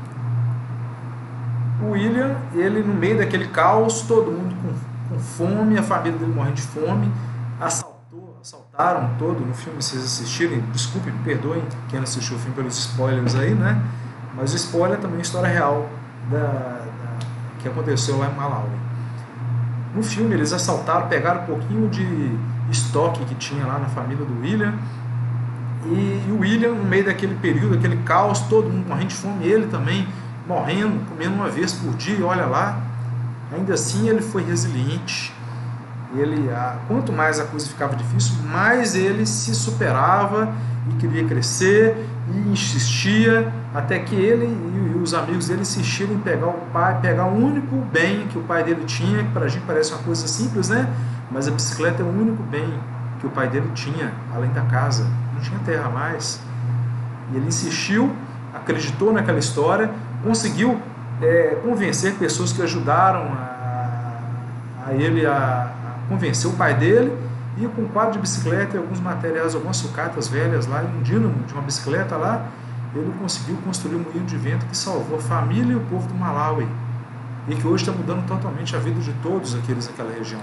O William, ele no meio daquele caos, todo mundo com, com fome, a família dele morrendo de fome, assaltou, assaltaram todo no filme, vocês assistirem, desculpe, me perdoem quem não assistiu o filme pelos spoilers aí, né? Mas o spoiler é também a história real da, da, que aconteceu lá em Malawi. No filme eles assaltaram, pegaram um pouquinho de estoque que tinha lá na família do William, e o William, no meio daquele período, aquele caos, todo mundo morrendo de fome, ele também morrendo, comendo uma vez por dia, olha lá, ainda assim ele foi resiliente. Ele, a, quanto mais a coisa ficava difícil, mais ele se superava e queria crescer e insistia, até que ele e, e os amigos dele insistiram em pegar o pai, pegar o único bem que o pai dele tinha, que para a gente parece uma coisa simples, né? Mas a bicicleta é o único bem que o pai dele tinha, além da casa, não tinha terra mais. E ele insistiu, acreditou naquela história, conseguiu é, convencer pessoas que ajudaram a, a ele a, a convencer o pai dele, e com um quadro de bicicleta e alguns materiais, algumas sucatas velhas lá, e um dínamo de uma bicicleta lá, ele conseguiu construir um moinho de vento que salvou a família e o povo do Malawi, e que hoje está mudando totalmente a vida de todos aqueles daquela região.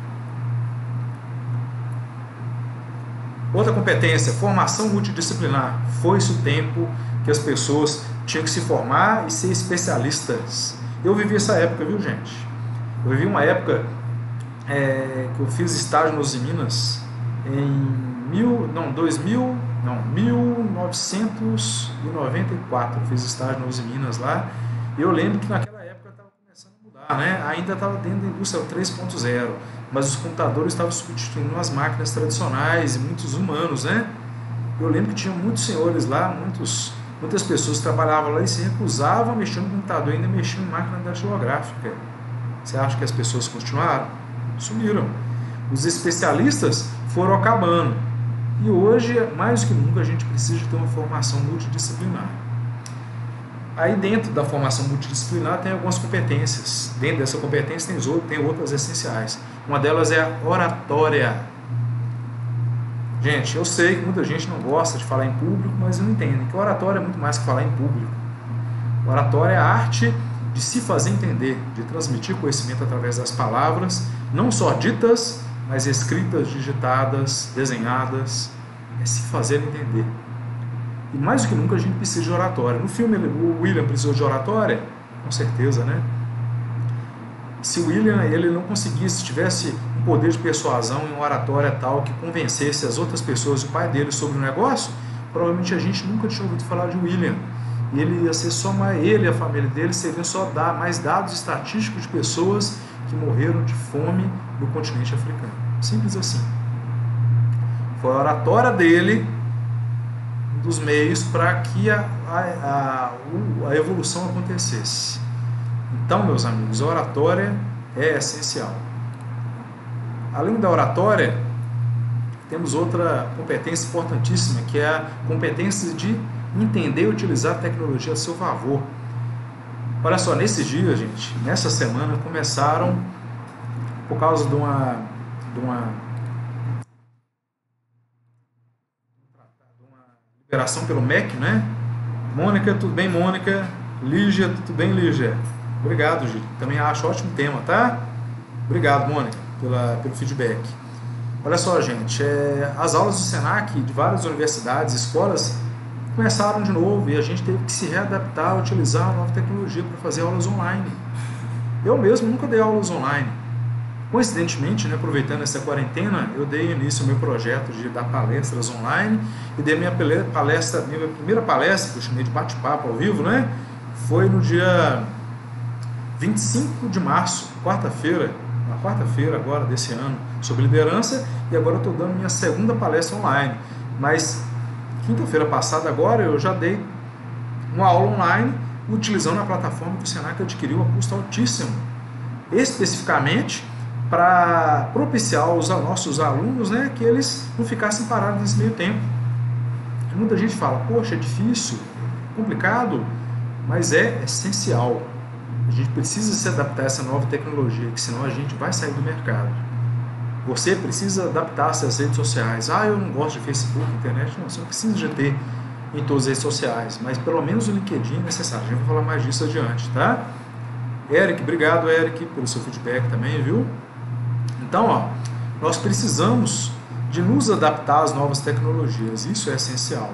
Outra competência, formação multidisciplinar. Foi-se o tempo que as pessoas tinham que se formar e ser especialistas. Eu vivi essa época, viu, gente? Eu vivi uma época é, que eu fiz estágio nos Minas em mil, não, dois mil, não, mil novecentos e noventa e quatro. Eu fiz estágio nos Minas lá. E eu lembro que naquela época estava começando a mudar, né? Ainda estava dentro da indústria três ponto zero. Mas os computadores estavam substituindo as máquinas tradicionais e muitos humanos, né? Eu lembro que tinha muitos senhores lá, muitos, muitas pessoas que trabalhavam lá e se recusavam a mexer no computador, ainda mexiam em máquina datilográfica. Você acha que as pessoas continuaram? Sumiram. Os especialistas foram acabando. E hoje, mais do que nunca, a gente precisa de ter uma formação multidisciplinar. Aí dentro da formação multidisciplinar tem algumas competências. Dentro dessa competência tem, tem outras essenciais. Uma delas é a oratória. Gente, eu sei que muita gente não gosta de falar em público, mas não entendem que oratória é muito mais que falar em público. Oratória é a arte de se fazer entender, de transmitir conhecimento através das palavras, não só ditas, mas escritas, digitadas, desenhadas, é se fazer entender. E mais do que nunca a gente precisa de oratória. No filme o William precisou de oratória? Com certeza, né? Se o William ele não conseguisse, se tivesse um poder de persuasão em uma oratória tal que convencesse as outras pessoas e o pai dele sobre o negócio, provavelmente a gente nunca tinha ouvido falar de William. E ele ia ser só mais, ele e a família dele seriam só dar mais dados estatísticos de pessoas que morreram de fome no continente africano. Simples assim. Foi a oratória dele um dos meios para que a, a, a, a evolução acontecesse. Então, meus amigos, a oratória é essencial. Além da oratória, temos outra competência importantíssima, que é a competência de entender e utilizar a tecnologia a seu favor. Olha só, nesses dias, gente, nessa semana, começaram, por causa de uma, de uma operação pelo M E C, né? Mônica, tudo bem, Mônica? Lígia, tudo bem, Lígia? Obrigado, Gil. Também acho ótimo tema, tá? Obrigado, Mônica, pela, pelo feedback. Olha só, gente, é, as aulas do Senac, de várias universidades, escolas, começaram de novo e a gente teve que se readaptar, utilizar a nova tecnologia para fazer aulas online. Eu mesmo nunca dei aulas online. Coincidentemente, né, aproveitando essa quarentena, eu dei início ao meu projeto de dar palestras online e dei minha palestra, minha primeira palestra, que eu chamei de bate-papo ao vivo, né, foi no dia vinte e cinco de março, quarta-feira, na quarta-feira agora desse ano, sobre liderança, e agora eu estou dando minha segunda palestra online. Mas quinta-feira passada agora eu já dei uma aula online utilizando a plataforma que o Senac adquiriu a custo altíssimo, especificamente para propiciar aos nossos alunos, né, que eles não ficassem parados nesse meio tempo. Muita gente fala, poxa, é difícil, complicado, mas é essencial. A gente precisa se adaptar a essa nova tecnologia, que senão a gente vai sair do mercado. Você precisa adaptar-se às redes sociais. Ah, eu não gosto de Facebook, internet. Não, você não precisa de ter em todas as redes sociais, mas pelo menos o LinkedIn é necessário. A gente vai falar mais disso adiante, tá? Eric, obrigado, Eric, pelo seu feedback também, viu? Então, ó, nós precisamos de nos adaptar às novas tecnologias. Isso é essencial.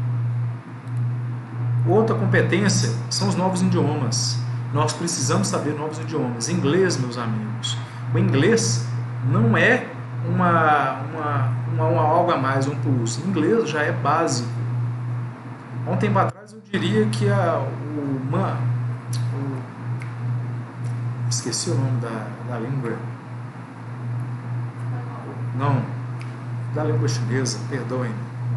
Outra competência são os novos idiomas. Nós precisamos saber novos idiomas. Inglês, meus amigos. O inglês não é uma, uma, uma, uma algo a mais, um plus. O inglês já é básico. Há um tempo atrás eu diria que a, o, uma, o esqueci o nome da, da língua. Não, da língua chinesa, perdoem.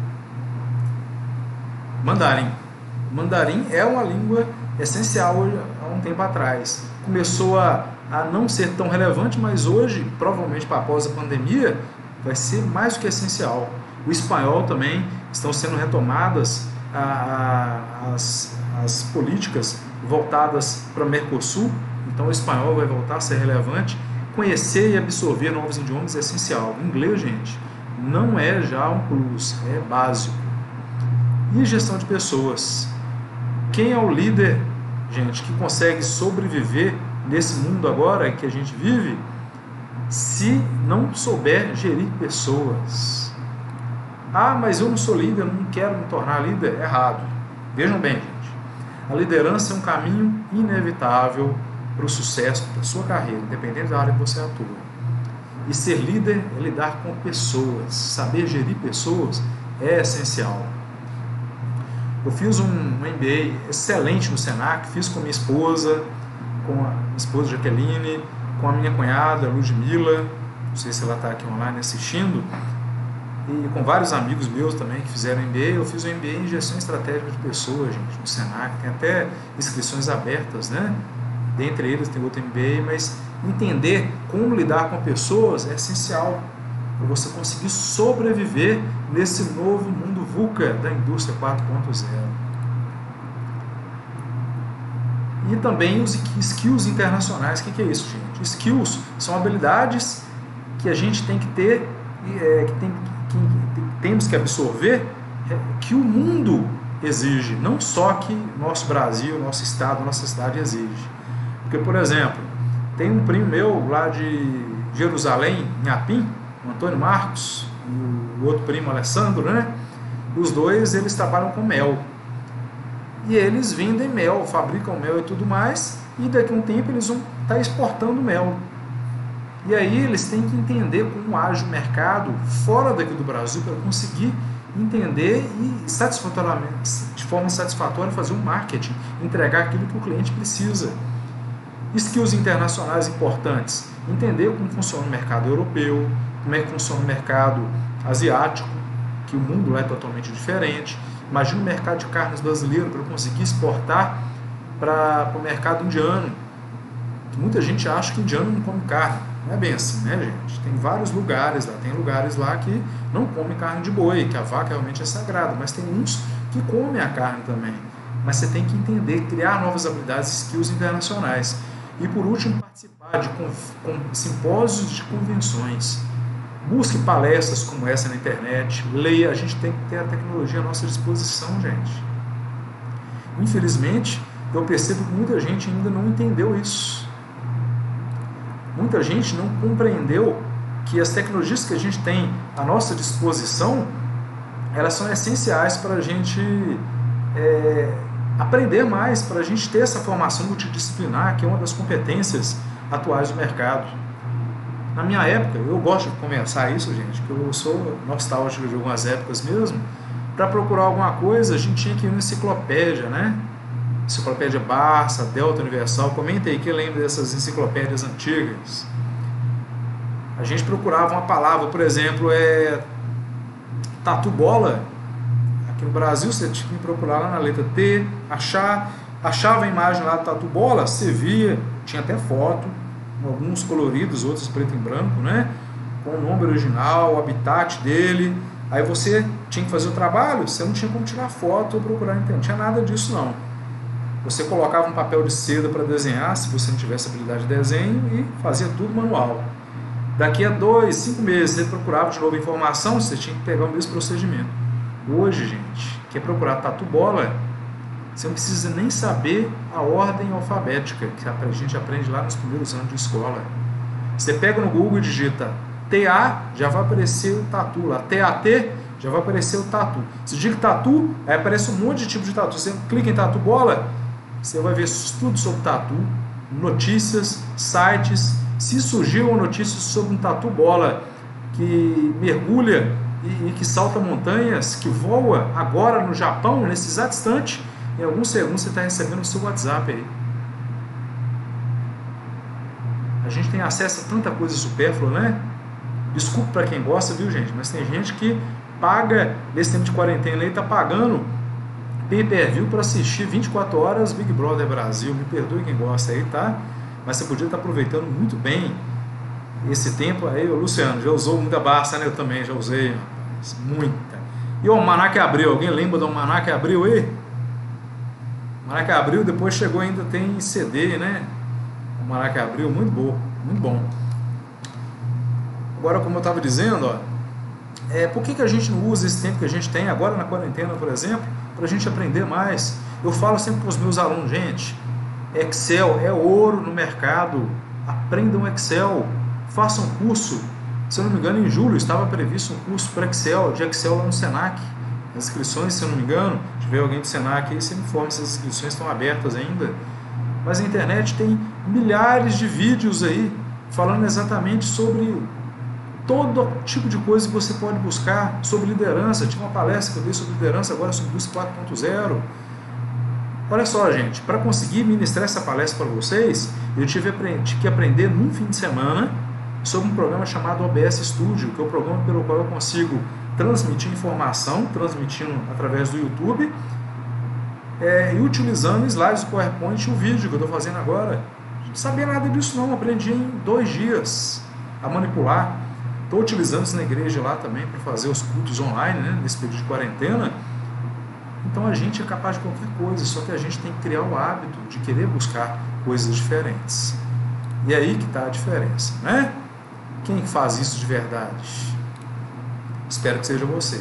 Mandarim. Mandarim é uma língua essencial há um tempo atrás. Começou a, a não ser tão relevante, mas hoje, provavelmente para após a pandemia, vai ser mais do que essencial. O espanhol também, estão sendo retomadas a, a, as, as políticas voltadas para o Mercosul, então o espanhol vai voltar a ser relevante. Conhecer e absorver novos idiomas é essencial. O inglês, gente, não é já um plus, é básico. E gestão de pessoas. Quem é o líder, gente, que consegue sobreviver nesse mundo agora que a gente vive, se não souber gerir pessoas? Ah, mas eu não sou líder, eu não quero me tornar líder. Errado. Vejam bem, gente. A liderança é um caminho inevitável para o sucesso da sua carreira, independente da área que você atua. E ser líder é lidar com pessoas. Saber gerir pessoas é essencial. Eu fiz um M B A excelente no Senac, fiz com a minha esposa, com a minha esposa Jaqueline, com a minha cunhada Ludmila, não sei se ela está aqui online assistindo, e com vários amigos meus também que fizeram M B A. Eu fiz um M B A em gestão estratégica de pessoas, gente, no Senac. Tem até inscrições abertas, né? Dentre eles tem outro M B A, mas entender como lidar com pessoas é essencial para você conseguir sobreviver nesse novo mundo VUCA da indústria quatro ponto zero. E também os skills internacionais. O que é isso, gente? Skills são habilidades que a gente tem que ter, é, que, tem, que, que temos que absorver, é, que o mundo exige, não só que nosso Brasil, nosso estado, nossa cidade exige. Porque, por exemplo, tem um primo meu lá de Jerusalém, em Apim, o Antônio Marcos, e o outro primo Alessandro, né? Os dois, eles trabalham com mel. E eles vendem mel, fabricam mel e tudo mais, e daqui a um tempo eles vão estar exportando mel. E aí eles têm que entender como age o mercado fora daqui do Brasil para conseguir entender e satisfatoriamente, de forma satisfatória fazer um marketing, entregar aquilo que o cliente precisa. Skills internacionais importantes. Entender como funciona o mercado europeu, como é que funciona o mercado asiático, que o mundo lá é totalmente diferente. Imagina o mercado de carnes brasileiro para eu conseguir exportar para o mercado indiano. Muita gente acha que indiano não come carne. Não é bem assim, né, gente? Tem vários lugares lá. Tem lugares lá que não comem carne de boi, que a vaca realmente é sagrada, mas tem uns que comem a carne também. Mas você tem que entender, criar novas habilidades, skills internacionais. E por último, participar de simpósios de convenções. Busque palestras como essa na internet, leia, a gente tem que ter a tecnologia à nossa disposição, gente. Infelizmente, eu percebo que muita gente ainda não entendeu isso. Muita gente não compreendeu que as tecnologias que a gente tem à nossa disposição, elas são essenciais para a gente é, aprender mais, para a gente ter essa formação multidisciplinar, que é uma das competências atuais do mercado. Na minha época, eu gosto de conversar isso, gente, que eu sou nostálgico de algumas épocas mesmo. Para procurar alguma coisa, a gente tinha que ir na enciclopédia, né? Enciclopédia Barça, Delta Universal. Comenta aí, quem lembra dessas enciclopédias antigas? A gente procurava uma palavra, por exemplo, é tatu bola. Aqui no Brasil você tinha que procurar lá na letra T, achar, achava a imagem lá do tatu bola, você via, tinha até foto, alguns coloridos, outros preto e branco, né? Com o nome original, o habitat dele. Aí você tinha que fazer o trabalho, você não tinha como tirar foto ou procurar na internet, não tinha nada disso não. Você colocava um papel de seda para desenhar, se você não tivesse habilidade de desenho, e fazia tudo manual. Daqui a dois, cinco meses, você procurava de novo informação, você tinha que pegar o mesmo procedimento. Hoje, gente, quer procurar tatu bola, você não precisa nem saber a ordem alfabética, que a gente aprende lá nos primeiros anos de escola. Você pega no Google e digita T A, já vai aparecer o tatu lá. T A T, já vai aparecer o tatu. Se diga tatu, aí aparece um monte de tipo de tatu. Você clica em tatu bola, você vai ver tudo sobre tatu, notícias, sites. Se surgiu uma notícia sobre um tatu bola que mergulha e, e que salta montanhas, que voa agora no Japão, nesse exato instante, em alguns segundos você está recebendo o seu WhatsApp aí. A gente tem acesso a tanta coisa supérflua, né? Desculpa para quem gosta, viu, gente? Mas tem gente que paga, nesse tempo de quarentena aí, está pagando pay-per-view para assistir vinte e quatro horas Big Brother Brasil. Me perdoe quem gosta aí, tá? Mas você podia estar aproveitando muito bem esse tempo aí. O Luciano já usou muita Barça, né? Eu também já usei, muita. E o Almanac Abril, alguém lembra do Almanac Abril aí? O Almanac Abril depois chegou ainda, tem C D, né? O Almanac Abril, muito bom, muito bom. Agora, como eu estava dizendo, ó, é, por que, que a gente não usa esse tempo que a gente tem agora na quarentena, por exemplo, para a gente aprender mais? Eu falo sempre para os meus alunos, gente, Excel é ouro no mercado, aprendam Excel, façam um curso. Se eu não me engano, em julho estava previsto um curso para Excel, de Excel lá no Senac. As inscrições, se eu não me engano, se tiver alguém do Senac aí, você me informa se as inscrições estão abertas ainda. Mas a internet tem milhares de vídeos aí falando exatamente sobre todo tipo de coisa que você pode buscar sobre liderança. Tinha uma palestra que eu dei sobre liderança agora sobre indústria quatro ponto zero. Olha só, gente, para conseguir ministrar essa palestra para vocês, eu tive que aprender num fim de semana sobre um programa chamado O B S Studio, que é o programa pelo qual eu consigo transmitir informação, transmitindo através do YouTube, é, e utilizando slides do PowerPoint e o vídeo que eu estou fazendo agora. Não sabia nada disso não, aprendi em dois dias a manipular. Estou utilizando isso na igreja lá também para fazer os cultos online, né, nesse período de quarentena. Então a gente é capaz de qualquer coisa, só que a gente tem que criar o hábito de querer buscar coisas diferentes. E é aí que está a diferença, né? Quem faz isso de verdade? Espero que seja você.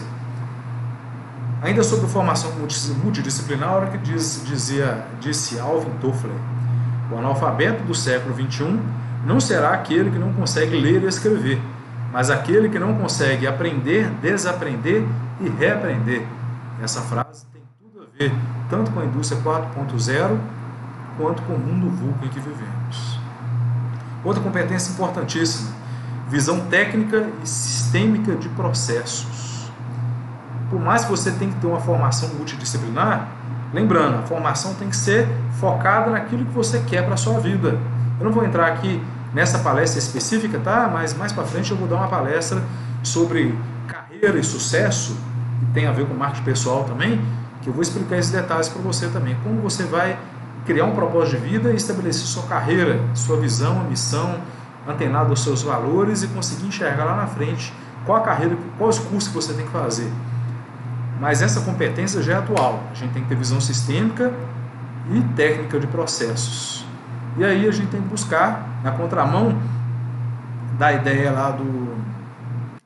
Ainda sobre formação multidisciplinar, olha o que diz, dizia, disse Alvin Toffler: o analfabeto do século vinte e um não será aquele que não consegue ler e escrever, mas aquele que não consegue aprender, desaprender e reaprender. Essa frase tem tudo a ver tanto com a indústria quatro ponto zero quanto com o mundo vulco em que vivemos. Outra competência importantíssima: visão técnica e sistêmica de processos. Por mais que você tenha que ter uma formação multidisciplinar, lembrando, a formação tem que ser focada naquilo que você quer para a sua vida. Eu não vou entrar aqui nessa palestra específica, tá? Mas mais para frente eu vou dar uma palestra sobre carreira e sucesso, que tem a ver com marketing pessoal também, que eu vou explicar esses detalhes para você também. Como você vai criar um propósito de vida e estabelecer sua carreira, sua visão, a missão, antenado aos seus valores e conseguir enxergar lá na frente qual a carreira, quais os cursos que você tem que fazer. Mas essa competência já é atual. A gente tem que ter visão sistêmica e técnica de processos. E aí a gente tem que buscar, na contramão da ideia lá do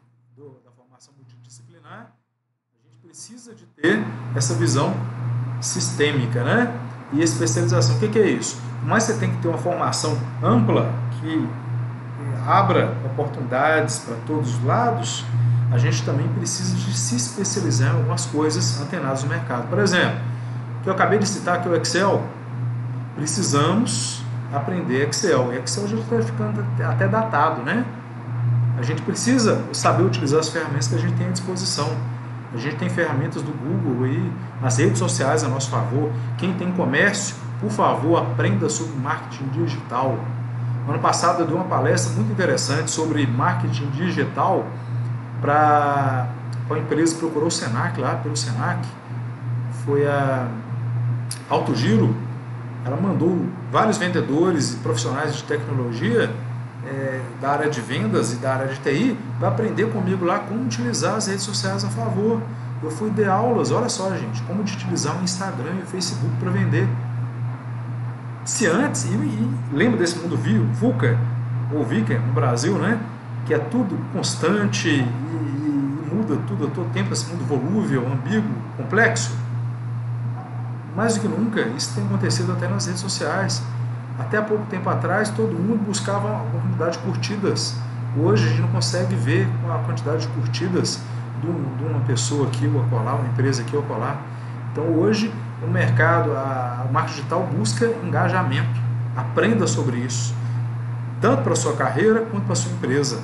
ter essa visão sistêmica, né? E especialização. O que, que é isso? Mas você tem que ter uma formação ampla que abra oportunidades para todos os lados. A gente também precisa de se especializar em algumas coisas antenadas no mercado. Por exemplo, que eu acabei de citar aqui o Excel. Precisamos aprender Excel. E Excel já está ficando até datado, né? A gente precisa saber utilizar as ferramentas que a gente tem à disposição. A gente tem ferramentas do Google e as redes sociais a nosso favor. Quem tem comércio, por favor, aprenda sobre marketing digital. No ano passado eu dei uma palestra muito interessante sobre marketing digital para a empresa que procurou o Senac, lá pelo Senac. Foi a Alto Giro. Ela mandou vários vendedores e profissionais de tecnologia é, da área de vendas e da área de T I para aprender comigo lá como utilizar as redes sociais a favor. Eu fui dar aulas, olha só, gente, como de utilizar o Instagram e o Facebook para vender. Se antes, e, e lembra desse mundo VUCA, ou VICA no Brasil, né? Que é tudo constante e, e muda tudo a todo tempo, esse mundo volúvel, ambíguo, complexo. Mais do que nunca, isso tem acontecido até nas redes sociais. Até há pouco tempo atrás, todo mundo buscava uma quantidade de curtidas. Hoje, a gente não consegue ver a quantidade de curtidas de uma pessoa aqui ou acolá, uma empresa aqui ou acolá. Então, hoje, o mercado, a, o marketing digital busca engajamento. Aprenda sobre isso, tanto para a sua carreira quanto para a sua empresa.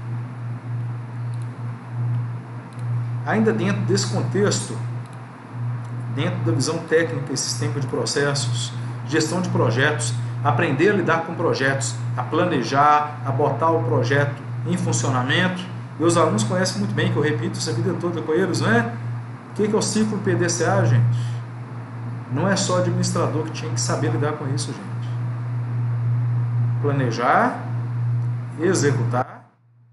Ainda dentro desse contexto, dentro da visão técnica e sistêmica de processos, gestão de projetos, aprender a lidar com projetos, a planejar, a botar o projeto em funcionamento. Meus alunos conhecem muito bem, que eu repito essa vida toda com eles, não é? O que é o ciclo P D C A, gente? Não é só administrador que tinha que saber lidar com isso, gente. Planejar, executar.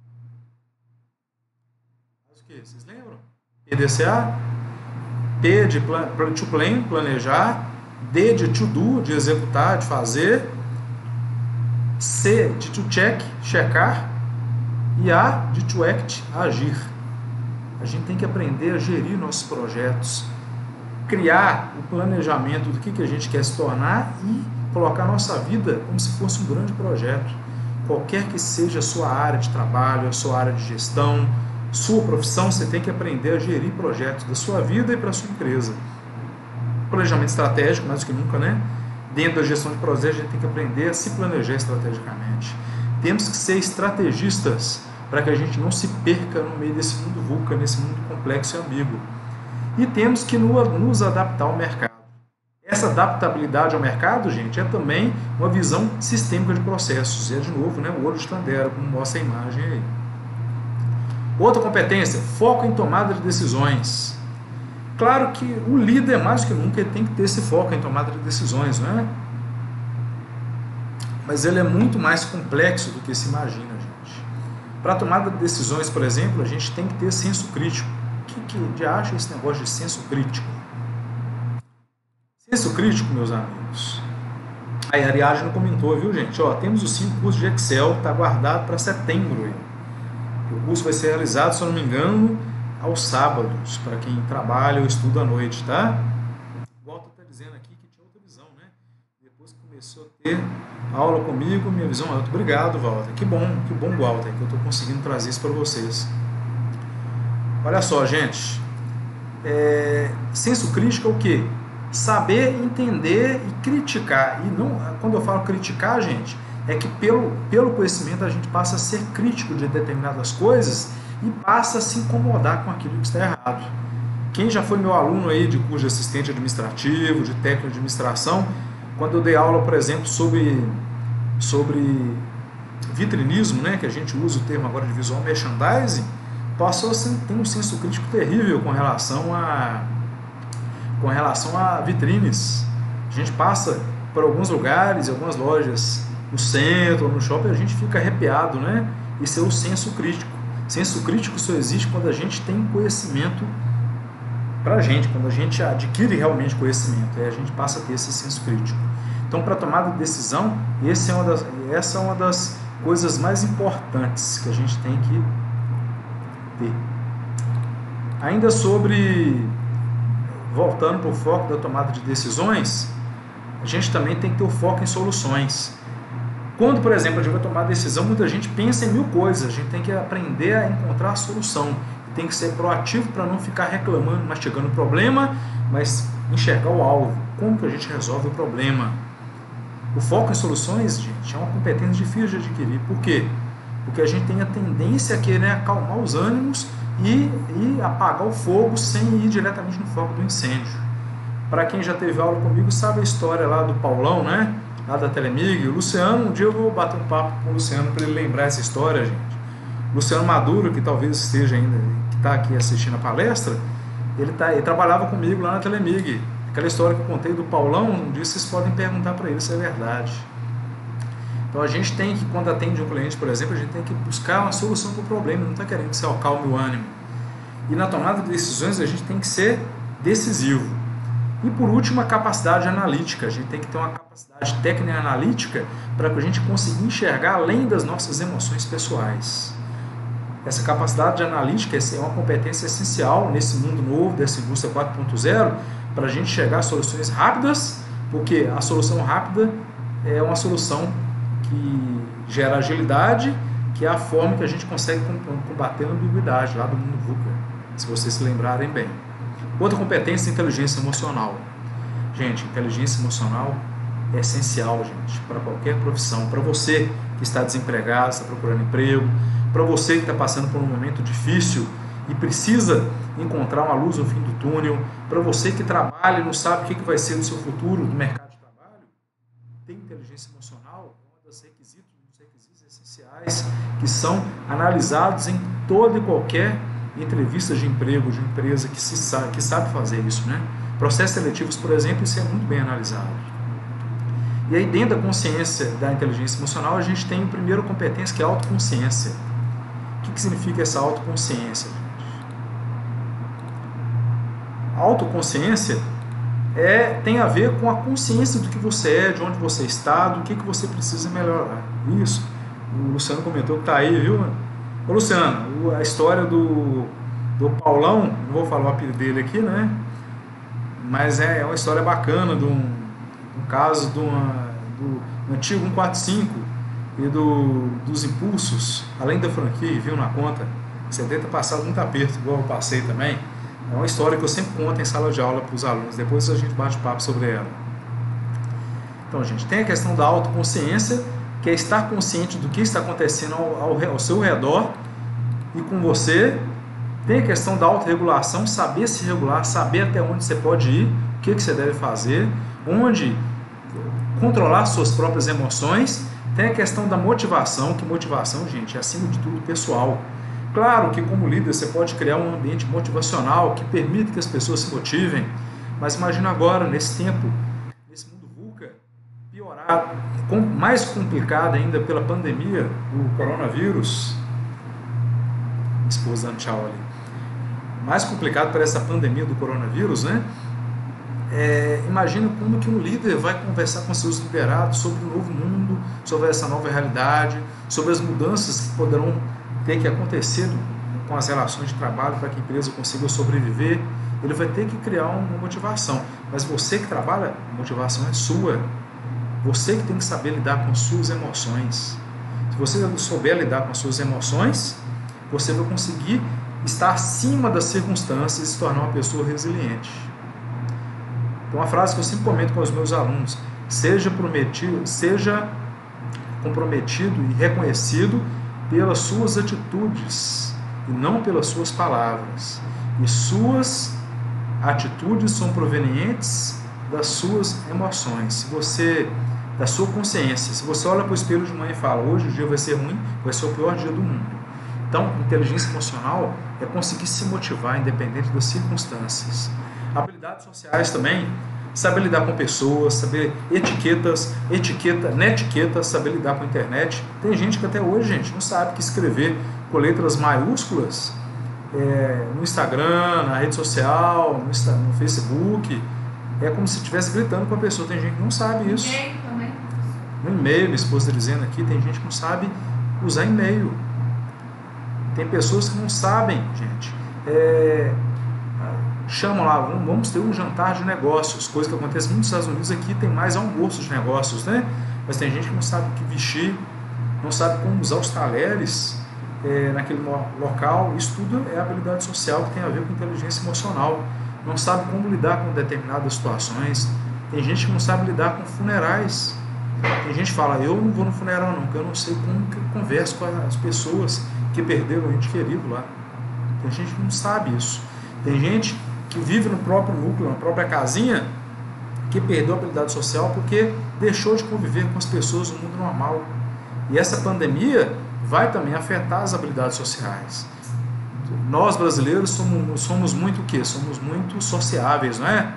Mas o que? Vocês lembram? P D C A? P de plan, to plan, planejar. D de to do, de executar, de fazer. C de to check, checar. E A de to act, agir. A gente tem que aprender a gerir nossos projetos, criar o planejamento do que, que a gente quer se tornar e colocar a nossa vida como se fosse um grande projeto. Qualquer que seja a sua área de trabalho, a sua área de gestão, sua profissão, você tem que aprender a gerir projetos da sua vida e para a sua empresa. Planejamento estratégico, mais do que nunca, né? Dentro da gestão de projetos, a gente tem que aprender a se planejar estrategicamente. Temos que ser estrategistas para que a gente não se perca no meio desse mundo VUCA, nesse mundo complexo e ambíguo. E temos que nos adaptar ao mercado. Essa adaptabilidade ao mercado, gente, é também uma visão sistêmica de processos. E é, de novo, né, o olho de Tandera, como mostra a imagem aí. Outra competência, foco em tomada de decisões. Claro que o líder, mais do que nunca, ele tem que ter esse foco em tomada de decisões, não é? Mas ele é muito mais complexo do que se imagina, gente. Para tomada de decisões, por exemplo, a gente tem que ter senso crítico. O que, que de acha esse negócio de senso crítico? Senso crítico, meus amigos. A Ariadne comentou, viu, gente? Ó, temos os cinco cursos de Excel, está guardado para setembro. Aí. O curso vai ser realizado, se eu não me engano, aos sábados, para quem trabalha ou estuda à noite, tá? O Walter está dizendo aqui que tinha outra visão, né? Depois que começou a ter aula comigo, minha visão é outra. Obrigado, Walter. Que bom, que bom, Walter, que eu estou conseguindo trazer isso para vocês. Olha só, gente. É, senso crítico é o quê? Saber entender e criticar. E não, quando eu falo criticar, gente, é que pelo, pelo conhecimento a gente passa a ser crítico de determinadas coisas e passa a se incomodar com aquilo que está errado. Quem já foi meu aluno aí de curso de assistente administrativo, de técnico de administração, quando eu dei aula, por exemplo, sobre, sobre vitrinismo, né, que a gente usa o termo agora de visual merchandising, passou a ter um senso crítico terrível com relação a, com relação a vitrines. A gente passa por alguns lugares, algumas lojas, no centro, no shopping, a gente fica arrepiado, né? Isso é o senso crítico. Senso crítico só existe quando a gente tem conhecimento para a gente, quando a gente adquire realmente conhecimento, aí a gente passa a ter esse senso crítico. Então, para tomada de decisão, esse é uma das, essa é uma das coisas mais importantes que a gente tem que ter. Ainda sobre voltando para o foco da tomada de decisões, a gente também tem que ter o foco em soluções. Quando, por exemplo, a gente vai tomar decisão, muita gente pensa em mil coisas, a gente tem que aprender a encontrar a solução, tem que ser proativo para não ficar reclamando, mastigando o problema, mas enxergar o alvo, como que a gente resolve o problema. O foco em soluções, gente, é uma competência difícil de adquirir. Por quê? Porque a gente tem a tendência a querer acalmar os ânimos e, e apagar o fogo sem ir diretamente no foco do incêndio. Para quem já teve aula comigo, sabe a história lá do Paulão, né? Lá da Telemig. O Luciano, um dia eu vou bater um papo com o Luciano para ele lembrar essa história, gente. Luciano Maduro, que talvez esteja ainda, que está aqui assistindo a palestra, ele, tá, ele trabalhava comigo lá na Telemig. Aquela história que eu contei do Paulão, um dia vocês podem perguntar para ele se é verdade. Então a gente tem que, quando atende um cliente, por exemplo, a gente tem que buscar uma solução para o problema, não está querendo que você acalme o ânimo. E na tomada de decisões a gente tem que ser decisivo. E por último, a capacidade analítica. A gente tem que ter uma capacidade técnica e analítica para que a gente consiga enxergar além das nossas emoções pessoais. Essa capacidade analítica é uma competência essencial nesse mundo novo, dessa indústria quatro ponto zero, para a gente chegar a soluções rápidas, porque a solução rápida é uma solução que gera agilidade, que é a forma que a gente consegue combater a ambiguidade lá do mundo VUCA, se vocês se lembrarem bem. Outra competência é inteligência emocional. Gente, inteligência emocional é essencial, gente, para qualquer profissão. Para você que está desempregado, está procurando emprego, para você que está passando por um momento difícil e precisa encontrar uma luz no fim do túnel, para você que trabalha e não sabe o que vai ser no seu futuro no mercado de trabalho, tem inteligência emocional, um dos requisitos, um dos requisitos essenciais que são analisados em toda e qualquer entrevistas de emprego de uma empresa que, se sabe, que sabe fazer isso, né? Processos seletivos, por exemplo, isso é muito bem analisado. E aí, dentro da consciência da inteligência emocional, a gente tem a primeira competência, que é a autoconsciência. O que, que significa essa autoconsciência, gente? A autoconsciência é, tem a ver com a consciência do que você é, de onde você está, do que, que você precisa melhorar. Isso, o Luciano comentou que está aí, viu? Ô Luciano, a história do, do Paulão, não vou falar o apelido dele aqui, né? Mas é, é uma história bacana de um, um caso de uma, do, do antigo cento e quarenta e cinco e do, dos impulsos, além da franquia, viu na conta. Você deve ter passado muito aperto, igual eu passei também. É uma história que eu sempre conto em sala de aula para os alunos, depois a gente bate papo sobre ela. Então, gente, tem a questão da autoconsciência, que é estar consciente do que está acontecendo ao, ao, ao seu redor e com você. Tem a questão da autorregulação, saber se regular, saber até onde você pode ir, o que, que você deve fazer, onde controlar suas próprias emoções. Tem a questão da motivação, que motivação, gente, é acima de tudo pessoal. Claro que como líder você pode criar um ambiente motivacional que permita que as pessoas se motivem, mas imagina agora, nesse tempo, nesse mundo VUCA, piorar, mais complicado ainda pela pandemia do coronavírus. Minha esposa dando tchau ali. Mais complicado por essa pandemia do coronavírus, né? É, imagina como que um líder vai conversar com seus liderados sobre o novo mundo, sobre essa nova realidade, sobre as mudanças que poderão ter que acontecer com as relações de trabalho para que a empresa consiga sobreviver. Ele vai ter que criar uma motivação. Mas você que trabalha, a motivação é sua. Você que tem que saber lidar com suas emoções. Se você souber lidar com suas emoções, você vai conseguir estar acima das circunstâncias e se tornar uma pessoa resiliente. Então, uma frase que eu sempre comento com os meus alunos: seja prometido, seja comprometido e reconhecido pelas suas atitudes e não pelas suas palavras. E suas atitudes são provenientes das suas emoções, se você, da sua consciência. Se você olha para o espelho de manhã e fala: hoje o dia vai ser ruim, vai ser o pior dia do mundo. Então, inteligência emocional é conseguir se motivar independente das circunstâncias. Habilidades sociais também, saber lidar com pessoas, saber etiquetas, etiqueta, netiqueta, saber lidar com a internet. Tem gente que até hoje, gente, não sabe que escrever com letras maiúsculas é, no Instagram, na rede social, no, Insta, no Facebook, é como se estivesse gritando com a pessoa. Tem gente que não sabe isso. E-mail também. No e-mail, minha esposa está dizendo aqui, tem gente que não sabe usar e-mail. Tem pessoas que não sabem, gente, é, chamam lá, vamos ter um jantar de negócios, coisa que acontece muito nos Estados Unidos. Aqui tem mais almoço de negócios, né? Mas tem gente que não sabe o que vestir, não sabe como usar os talheres é, naquele local. Isso tudo é habilidade social que tem a ver com inteligência emocional. Não sabe como lidar com determinadas situações. Tem gente que não sabe lidar com funerais. Tem gente que fala, eu não vou no funeral não, porque eu não sei como que eu converso com as pessoas que perderam um ente querido lá. Tem gente que não sabe isso. Tem gente que vive no próprio núcleo, na própria casinha, que perdeu a habilidade social porque deixou de conviver com as pessoas no mundo normal. E essa pandemia vai também afetar as habilidades sociais. Nós brasileiros somos, somos muito o quê? Somos muito sociáveis, não é?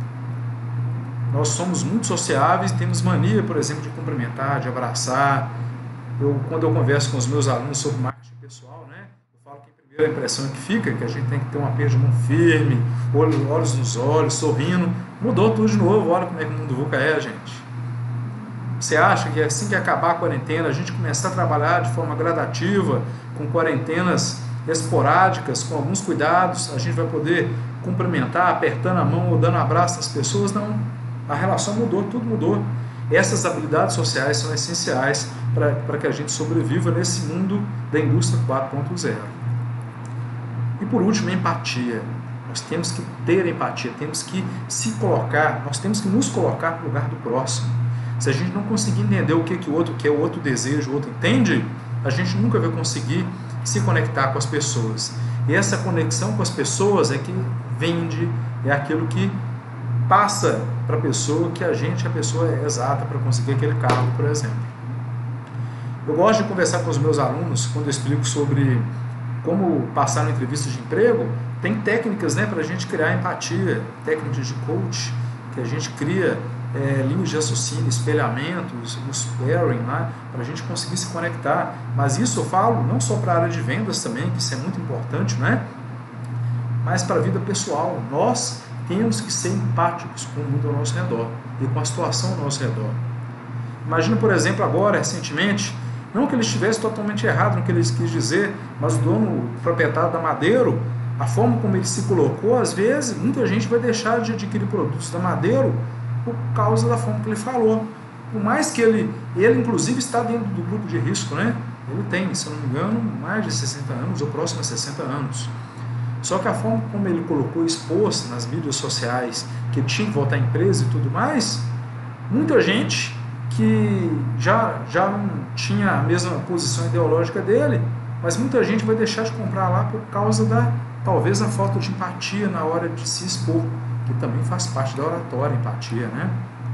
Nós somos muito sociáveis, temos mania, por exemplo, de cumprimentar, de abraçar. Eu, quando eu converso com os meus alunos sobre marketing pessoal, né, eu falo que a primeira impressão que fica é que a gente tem que ter um aperto de mão firme, olhos nos olhos, sorrindo. Mudou tudo de novo, olha como é que o mundo VUCA é, gente. Você acha que assim que acabar a quarentena, a gente começar a trabalhar de forma gradativa, com quarentenas esporádicas, com alguns cuidados, a gente vai poder cumprimentar, apertando a mão ou dando abraço às pessoas? Não. A relação mudou, tudo mudou. Essas habilidades sociais são essenciais para que a gente sobreviva nesse mundo da indústria quatro ponto zero. E por último, empatia. Nós temos que ter empatia, temos que se colocar, nós temos que nos colocar no lugar do próximo. Se a gente não conseguir entender o que, que o outro quer, o outro deseja, o outro entende, a gente nunca vai conseguir se conectar com as pessoas. E essa conexão com as pessoas é que vende, é aquilo que passa para a pessoa que a gente, a pessoa é exata para conseguir aquele cargo, por exemplo. Eu gosto de conversar com os meus alunos quando eu explico sobre como passar na entrevista de emprego. Tem técnicas, né, para a gente criar empatia, técnicas de coach, que a gente cria é, linhas de raciocínio, espelhamentos, os pairing, né, para a gente conseguir se conectar. Mas isso eu falo não só para a área de vendas também, que isso é muito importante, né, mas para a vida pessoal. Nós temos que ser empáticos com o mundo ao nosso redor e com a situação ao nosso redor. Imagina, por exemplo, agora, recentemente, não que ele estivesse totalmente errado no que ele quis dizer, mas o dono, o proprietário da Madeiro, a forma como ele se colocou, às vezes, muita gente vai deixar de adquirir produtos da Madeiro por causa da forma que ele falou. Por mais que ele, ele inclusive está dentro do grupo de risco, né? Ele tem, se eu não me engano, mais de sessenta anos, ou próximo a sessenta anos. Só que a forma como ele colocou, expôs nas mídias sociais, que ele tinha que voltar à empresa e tudo mais, muita gente que já, já não tinha a mesma posição ideológica dele, mas muita gente vai deixar de comprar lá por causa da, talvez, a falta de empatia na hora de se expor, que também faz parte da oratória, empatia, né?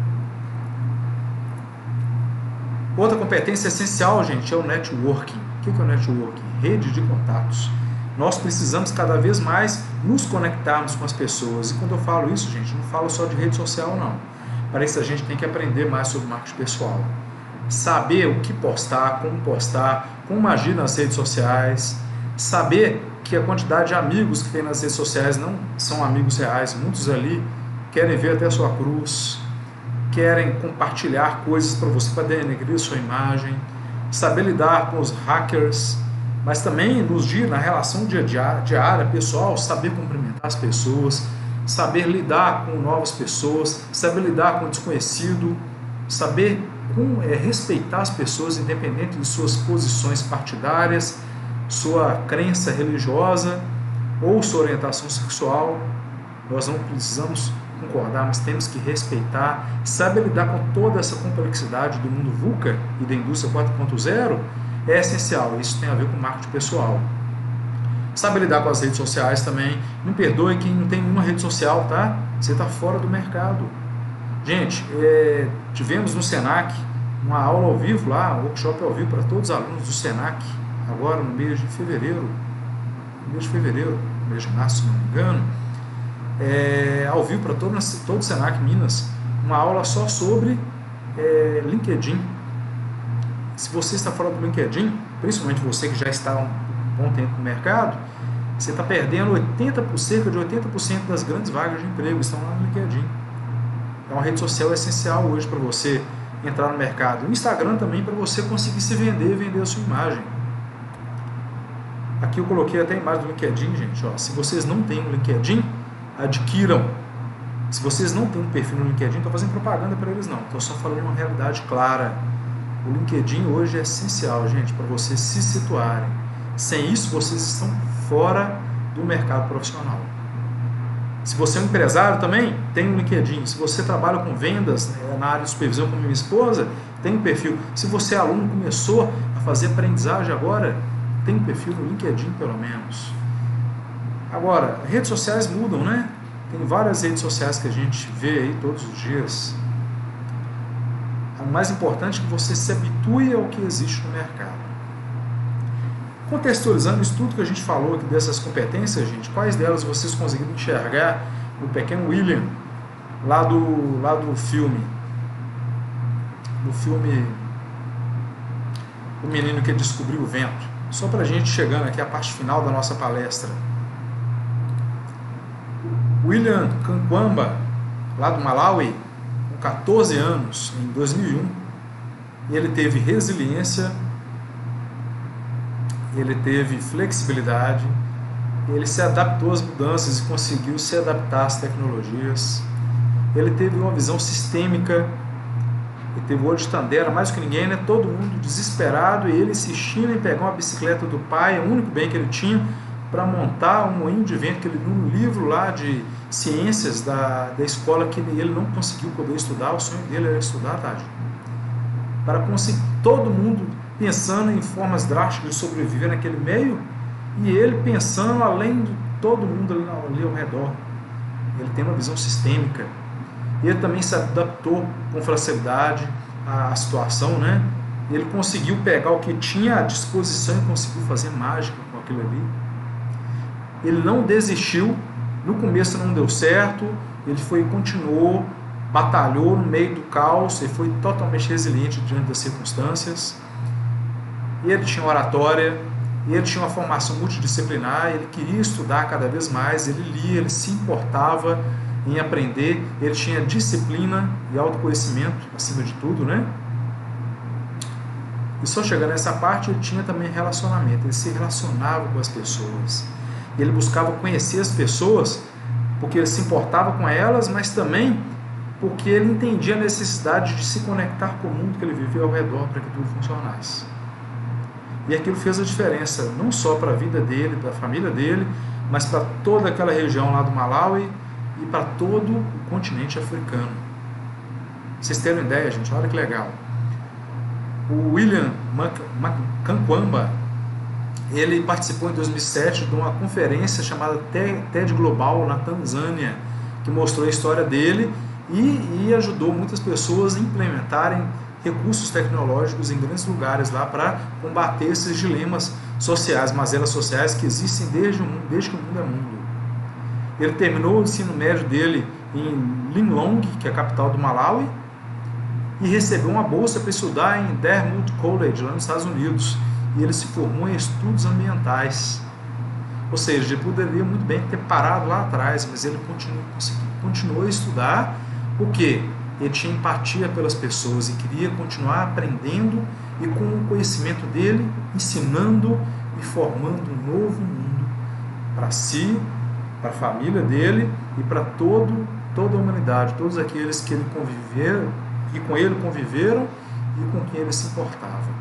Outra competência essencial, gente, é o networking. O que é o networking? Rede de contatos. Nós precisamos cada vez mais nos conectarmos com as pessoas. E quando eu falo isso, gente, não falo só de rede social, não. Parece que a gente tem que aprender mais sobre marketing pessoal. Saber o que postar, como postar, como agir nas redes sociais. Saber que a quantidade de amigos que tem nas redes sociais não são amigos reais. Muitos ali querem ver até a sua cruz, querem compartilhar coisas para você, para denegrir a sua imagem. Saber lidar com os hackers, mas também nos dias, na relação diária, diária, pessoal, saber cumprimentar as pessoas, saber lidar com novas pessoas, saber lidar com o desconhecido, saber com, é, respeitar as pessoas, independente de suas posições partidárias, sua crença religiosa ou sua orientação sexual. Nós não precisamos concordar, mas temos que respeitar, saber lidar com toda essa complexidade do mundo VUCA e da indústria quatro ponto zero. É essencial, isso tem a ver com marketing pessoal. Sabe lidar com as redes sociais também. Me perdoe quem não tem nenhuma rede social, tá? Você está fora do mercado. Gente, é, tivemos no Senac uma aula ao vivo lá, um workshop ao vivo para todos os alunos do Senac, agora no mês de fevereiro, no mês de fevereiro, no mês de março, se não me engano, é, ao vivo para todo, todo o Senac Minas, uma aula só sobre é, LinkedIn. Se você está fora do LinkedIn, principalmente você que já está há um bom tempo no mercado, você está perdendo oitenta por cento, cerca de oitenta por cento das grandes vagas de emprego estão lá no LinkedIn. É uma rede social essencial hoje para você entrar no mercado. O Instagram também para você conseguir se vender, vender a sua imagem. Aqui eu coloquei até a imagem do LinkedIn, gente. Ó, se vocês não têm o LinkedIn, adquiram. Se vocês não têm um perfil no LinkedIn, não estou fazendo propaganda para eles não, estou só falando uma realidade clara. O LinkedIn hoje é essencial, gente, para vocês se situarem. Sem isso, vocês estão fora do mercado profissional. Se você é um empresário também, tem um LinkedIn. Se você trabalha com vendas na área de supervisão, como minha esposa, tem um perfil. Se você é aluno, começou a fazer aprendizagem agora, tem um perfil no LinkedIn pelo menos. Agora, redes sociais mudam, né? Tem várias redes sociais que a gente vê aí todos os dias. O mais importante é que você se habitue ao que existe no mercado. Contextualizando isso tudo que a gente falou aqui dessas competências, gente, quais delas vocês conseguiram enxergar no pequeno William, lá do, lá do filme, do filme O Menino que Descobriu o Vento? Só para a gente chegando aqui à parte final da nossa palestra. William Kankwamba, lá do Malawi, com quatorze anos, em dois mil e um, e ele teve resiliência, ele teve flexibilidade, ele se adaptou às mudanças e conseguiu se adaptar às tecnologias, ele teve uma visão sistêmica, ele teve o olho de Tandera, mais do que ninguém, né? Todo mundo desesperado, e ele insistindo em pegar uma bicicleta do pai, o único bem que ele tinha, para montar um moinho de vento que ele viu no livro lá de ciências da, da escola que ele não conseguiu poder estudar. O sonho dele era estudar, tadinho. Para conseguir, todo mundo pensando em formas drásticas de sobreviver naquele meio, e ele pensando além de todo mundo ali, ali ao redor. Ele tem uma visão sistêmica. Ele também se adaptou com facilidade à situação, né? Ele conseguiu pegar o que tinha à disposição e conseguiu fazer mágica com aquilo ali. Ele não desistiu, no começo não deu certo, ele foi continuou, batalhou no meio do caos, ele foi totalmente resiliente diante das circunstâncias. Ele tinha oratória, ele tinha uma formação multidisciplinar, ele queria estudar cada vez mais, ele lia, ele se importava em aprender, ele tinha disciplina e autoconhecimento, acima de tudo, né? E só chegando nessa parte, ele tinha também relacionamento, ele se relacionava com as pessoas. Ele buscava conhecer as pessoas porque ele se importava com elas, mas também porque ele entendia a necessidade de se conectar com o mundo que ele vivia ao redor para que tudo funcionasse. E aquilo fez a diferença, não só para a vida dele, para a família dele, mas para toda aquela região lá do Malawi e para todo o continente africano. Vocês terem uma ideia, gente, olha que legal. O William Kankwamba, ele participou em dois mil e sete de uma conferência chamada TED Global na Tanzânia, que mostrou a história dele e, e ajudou muitas pessoas a implementarem recursos tecnológicos em grandes lugares lá para combater esses dilemas sociais, mazelas sociais que existem desde, o mundo, desde que o mundo é mundo. Ele terminou o ensino médio dele em Linlong, que é a capital do Malawi, e recebeu uma bolsa para estudar em Dartmouth College, lá nos Estados Unidos. E ele se formou em estudos ambientais. Ou seja, ele poderia muito bem ter parado lá atrás, mas ele continuou, continuou a estudar, porque ele tinha empatia pelas pessoas e queria continuar aprendendo e com o conhecimento dele, ensinando e formando um novo mundo para si, para a família dele e para todo, toda a humanidade, todos aqueles que ele conviveram, que com ele conviveram e com quem ele se importava.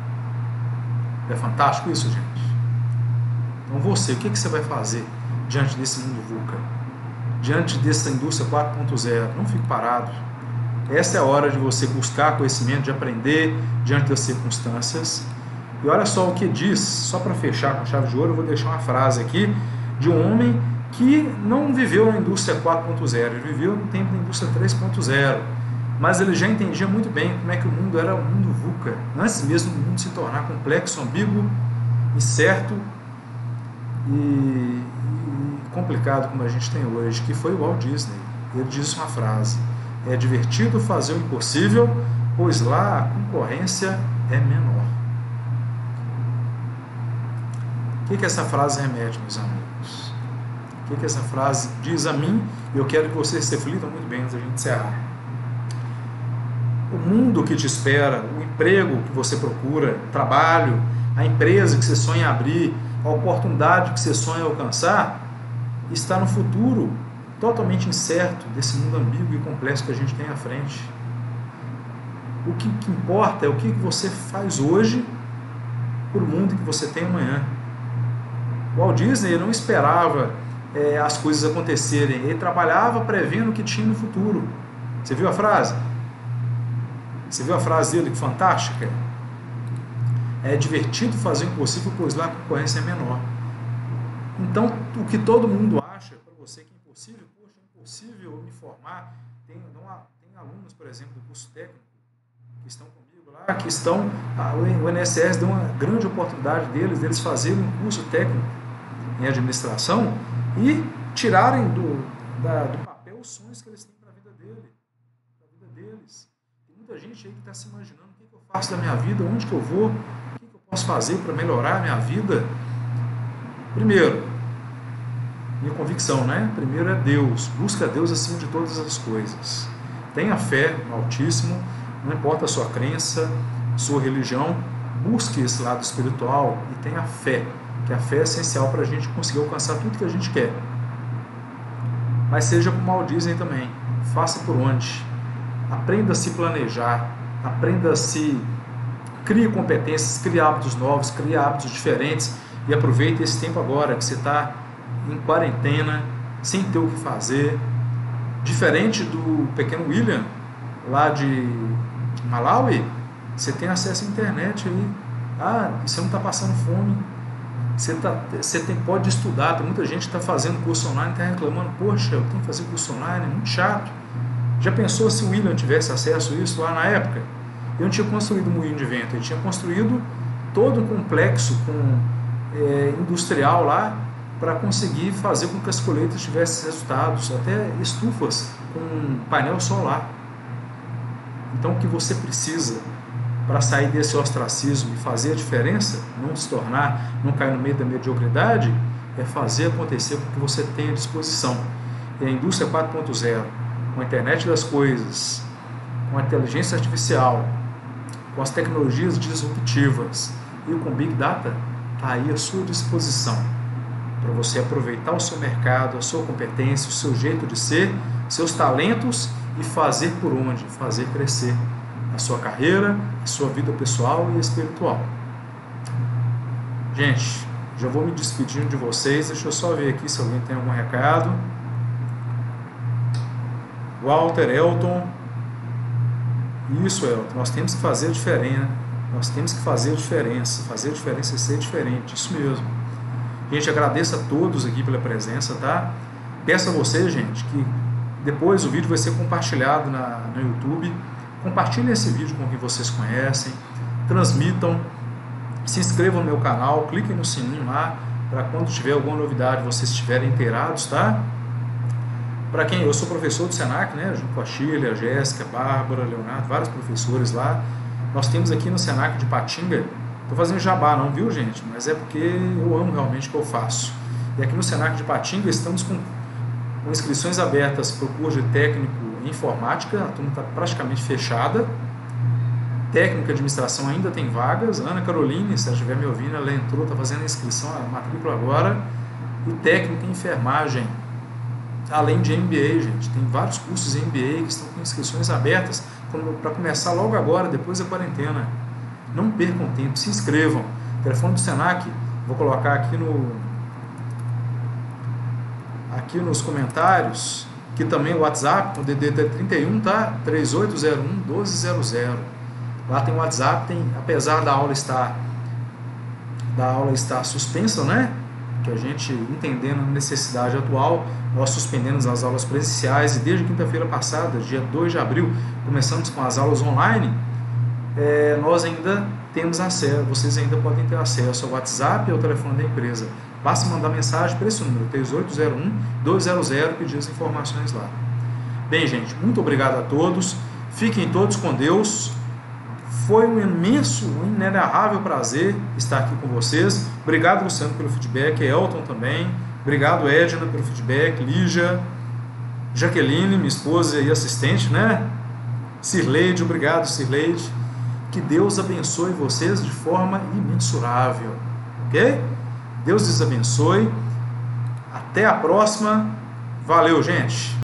É fantástico isso, gente? Então você, o que você vai fazer diante desse mundo VUCA? Diante dessa indústria quatro ponto zero? Não fique parado. Essa é a hora de você buscar conhecimento, de aprender diante das circunstâncias. E olha só o que diz, só para fechar com chave de ouro, eu vou deixar uma frase aqui de um homem que não viveu na indústria quatro ponto zero, ele viveu no tempo da indústria três ponto zero. Mas ele já entendia muito bem como é que o mundo era o mundo VUCA, antes mesmo do mundo se tornar complexo, ambíguo, incerto e, e complicado como a gente tem hoje, que foi o Walt Disney. Ele disse uma frase: é divertido fazer o impossível, pois lá a concorrência é menor. O que, que essa frase remete, meus amigos? O que, que essa frase diz a mim? Eu quero que vocês reflitam muito bem antes da gente encerrar. O mundo que te espera, o emprego que você procura, o trabalho, a empresa que você sonha abrir, a oportunidade que você sonha alcançar, está no futuro totalmente incerto desse mundo ambíguo e complexo que a gente tem à frente. O que, que importa é o que você faz hoje para o mundo que você tem amanhã. O Walt Disney não esperava é, as coisas acontecerem, ele trabalhava prevendo o que tinha no futuro. Você viu a frase? Você viu a frase dele, que fantástica? É divertido fazer o impossível, pois lá a concorrência é menor. Então, o que todo mundo acha para você que é impossível, poxa, é impossível me formar. Tem, não há, tem alunos, por exemplo, do curso técnico, que estão comigo lá, que estão, a, o I N S S deu uma grande oportunidade deles, deles fazerem um curso técnico em administração e tirarem do, da, do papel os sonhos que eles têm para a vida dele, para a vida deles. Tem muita gente aí que está se imaginando o que, que eu faço da minha vida, onde que eu vou, o que, que eu posso fazer para melhorar a minha vida. Primeiro, minha convicção, né? Primeiro é Deus, busca Deus acima de todas as coisas. Tenha fé no Altíssimo, não importa a sua crença, sua religião, busque esse lado espiritual e tenha fé, que a fé é essencial para a gente conseguir alcançar tudo que a gente quer. Mas seja como Walt Disney também, faça por onde, aprenda a se planejar, aprenda a se... crie competências, crie hábitos novos, crie hábitos diferentes e aproveite esse tempo agora que você está em quarentena, sem ter o que fazer. Diferente do pequeno William, lá de Malawi, você tem acesso à internet aí. Ah, você não está passando fome. Você, tá, você tem, pode estudar. Tem muita gente que está fazendo curso online e está reclamando: poxa, eu tenho que fazer curso online, é muito chato. Já pensou se o William tivesse acesso a isso lá na época? Eu não tinha construído um moinho de vento, eu tinha construído todo um complexo com, é, industrial lá para conseguir fazer com que as colheitas tivessem resultados, até estufas com painel solar. Então, o que você precisa para sair desse ostracismo e fazer a diferença, não se tornar, não cair no meio da mediocridade, é fazer acontecer com o que você tem à disposição. E a indústria quatro ponto zero, com a internet das coisas, com a inteligência artificial, com as tecnologias disruptivas e com Big Data, está aí à sua disposição para você aproveitar o seu mercado, a sua competência, o seu jeito de ser, seus talentos e fazer por onde? Fazer crescer a sua carreira, a sua vida pessoal e espiritual. Gente, já vou me despedindo de vocês, deixa eu só ver aqui se alguém tem algum recado. Walter, Elton. Isso, Elton, nós temos que fazer a diferença. Nós temos que fazer a diferença. Fazer a diferença é ser diferente, isso mesmo. Gente, agradeço a todos aqui pela presença, tá? Peço a vocês, gente, que depois o vídeo vai ser compartilhado na, no YouTube. Compartilhem esse vídeo com quem vocês conhecem, transmitam, se inscrevam no meu canal, cliquem no sininho lá, para quando tiver alguma novidade vocês estiverem inteirados, tá? Para quem, eu sou professor do Senac, né, junto com a Shirley, a Jéssica, a Bárbara, Leonardo, vários professores lá. Nós temos aqui no Senac de Patinga, estou fazendo jabá não, viu, gente? Mas é porque eu amo realmente o que eu faço. E aqui no Senac de Patinga estamos com, com inscrições abertas para o curso de técnico em informática, a turma está praticamente fechada. Técnica de administração ainda tem vagas. Ana Caroline, se ela estiver me ouvindo, ela entrou, está fazendo a inscrição, a matrícula agora. E técnica em enfermagem, além de M B A, gente. Tem vários cursos em M B A que estão com inscrições abertas para começar logo agora, depois da quarentena. Não percam tempo, se inscrevam. O telefone do Senac, vou colocar aqui no aqui nos comentários, que também o WhatsApp, o D D trinta e um, tá? três oito zero um, um dois zero zero. Lá tem o WhatsApp, tem, apesar da aula estar da aula estar suspensa, né? Que a gente, entendendo a necessidade atual, nós suspendemos as aulas presenciais e desde quinta-feira passada, dia dois de abril, começamos com as aulas online. É, nós ainda temos acesso, vocês ainda podem ter acesso ao WhatsApp e ao telefone da empresa. Basta mandar mensagem para esse número, três oito zero um, um dois zero zero, pedir as informações lá. Bem, gente, muito obrigado a todos. Fiquem todos com Deus. Foi um imenso, um inenarrável prazer estar aqui com vocês. Obrigado, Luciano, pelo feedback. Elton também. Obrigado, Edna, pelo feedback. Lígia, Jaqueline, minha esposa e assistente, né? Cirleide, obrigado, Cirleide. Que Deus abençoe vocês de forma imensurável. Ok? Deus lhes abençoe. Até a próxima. Valeu, gente!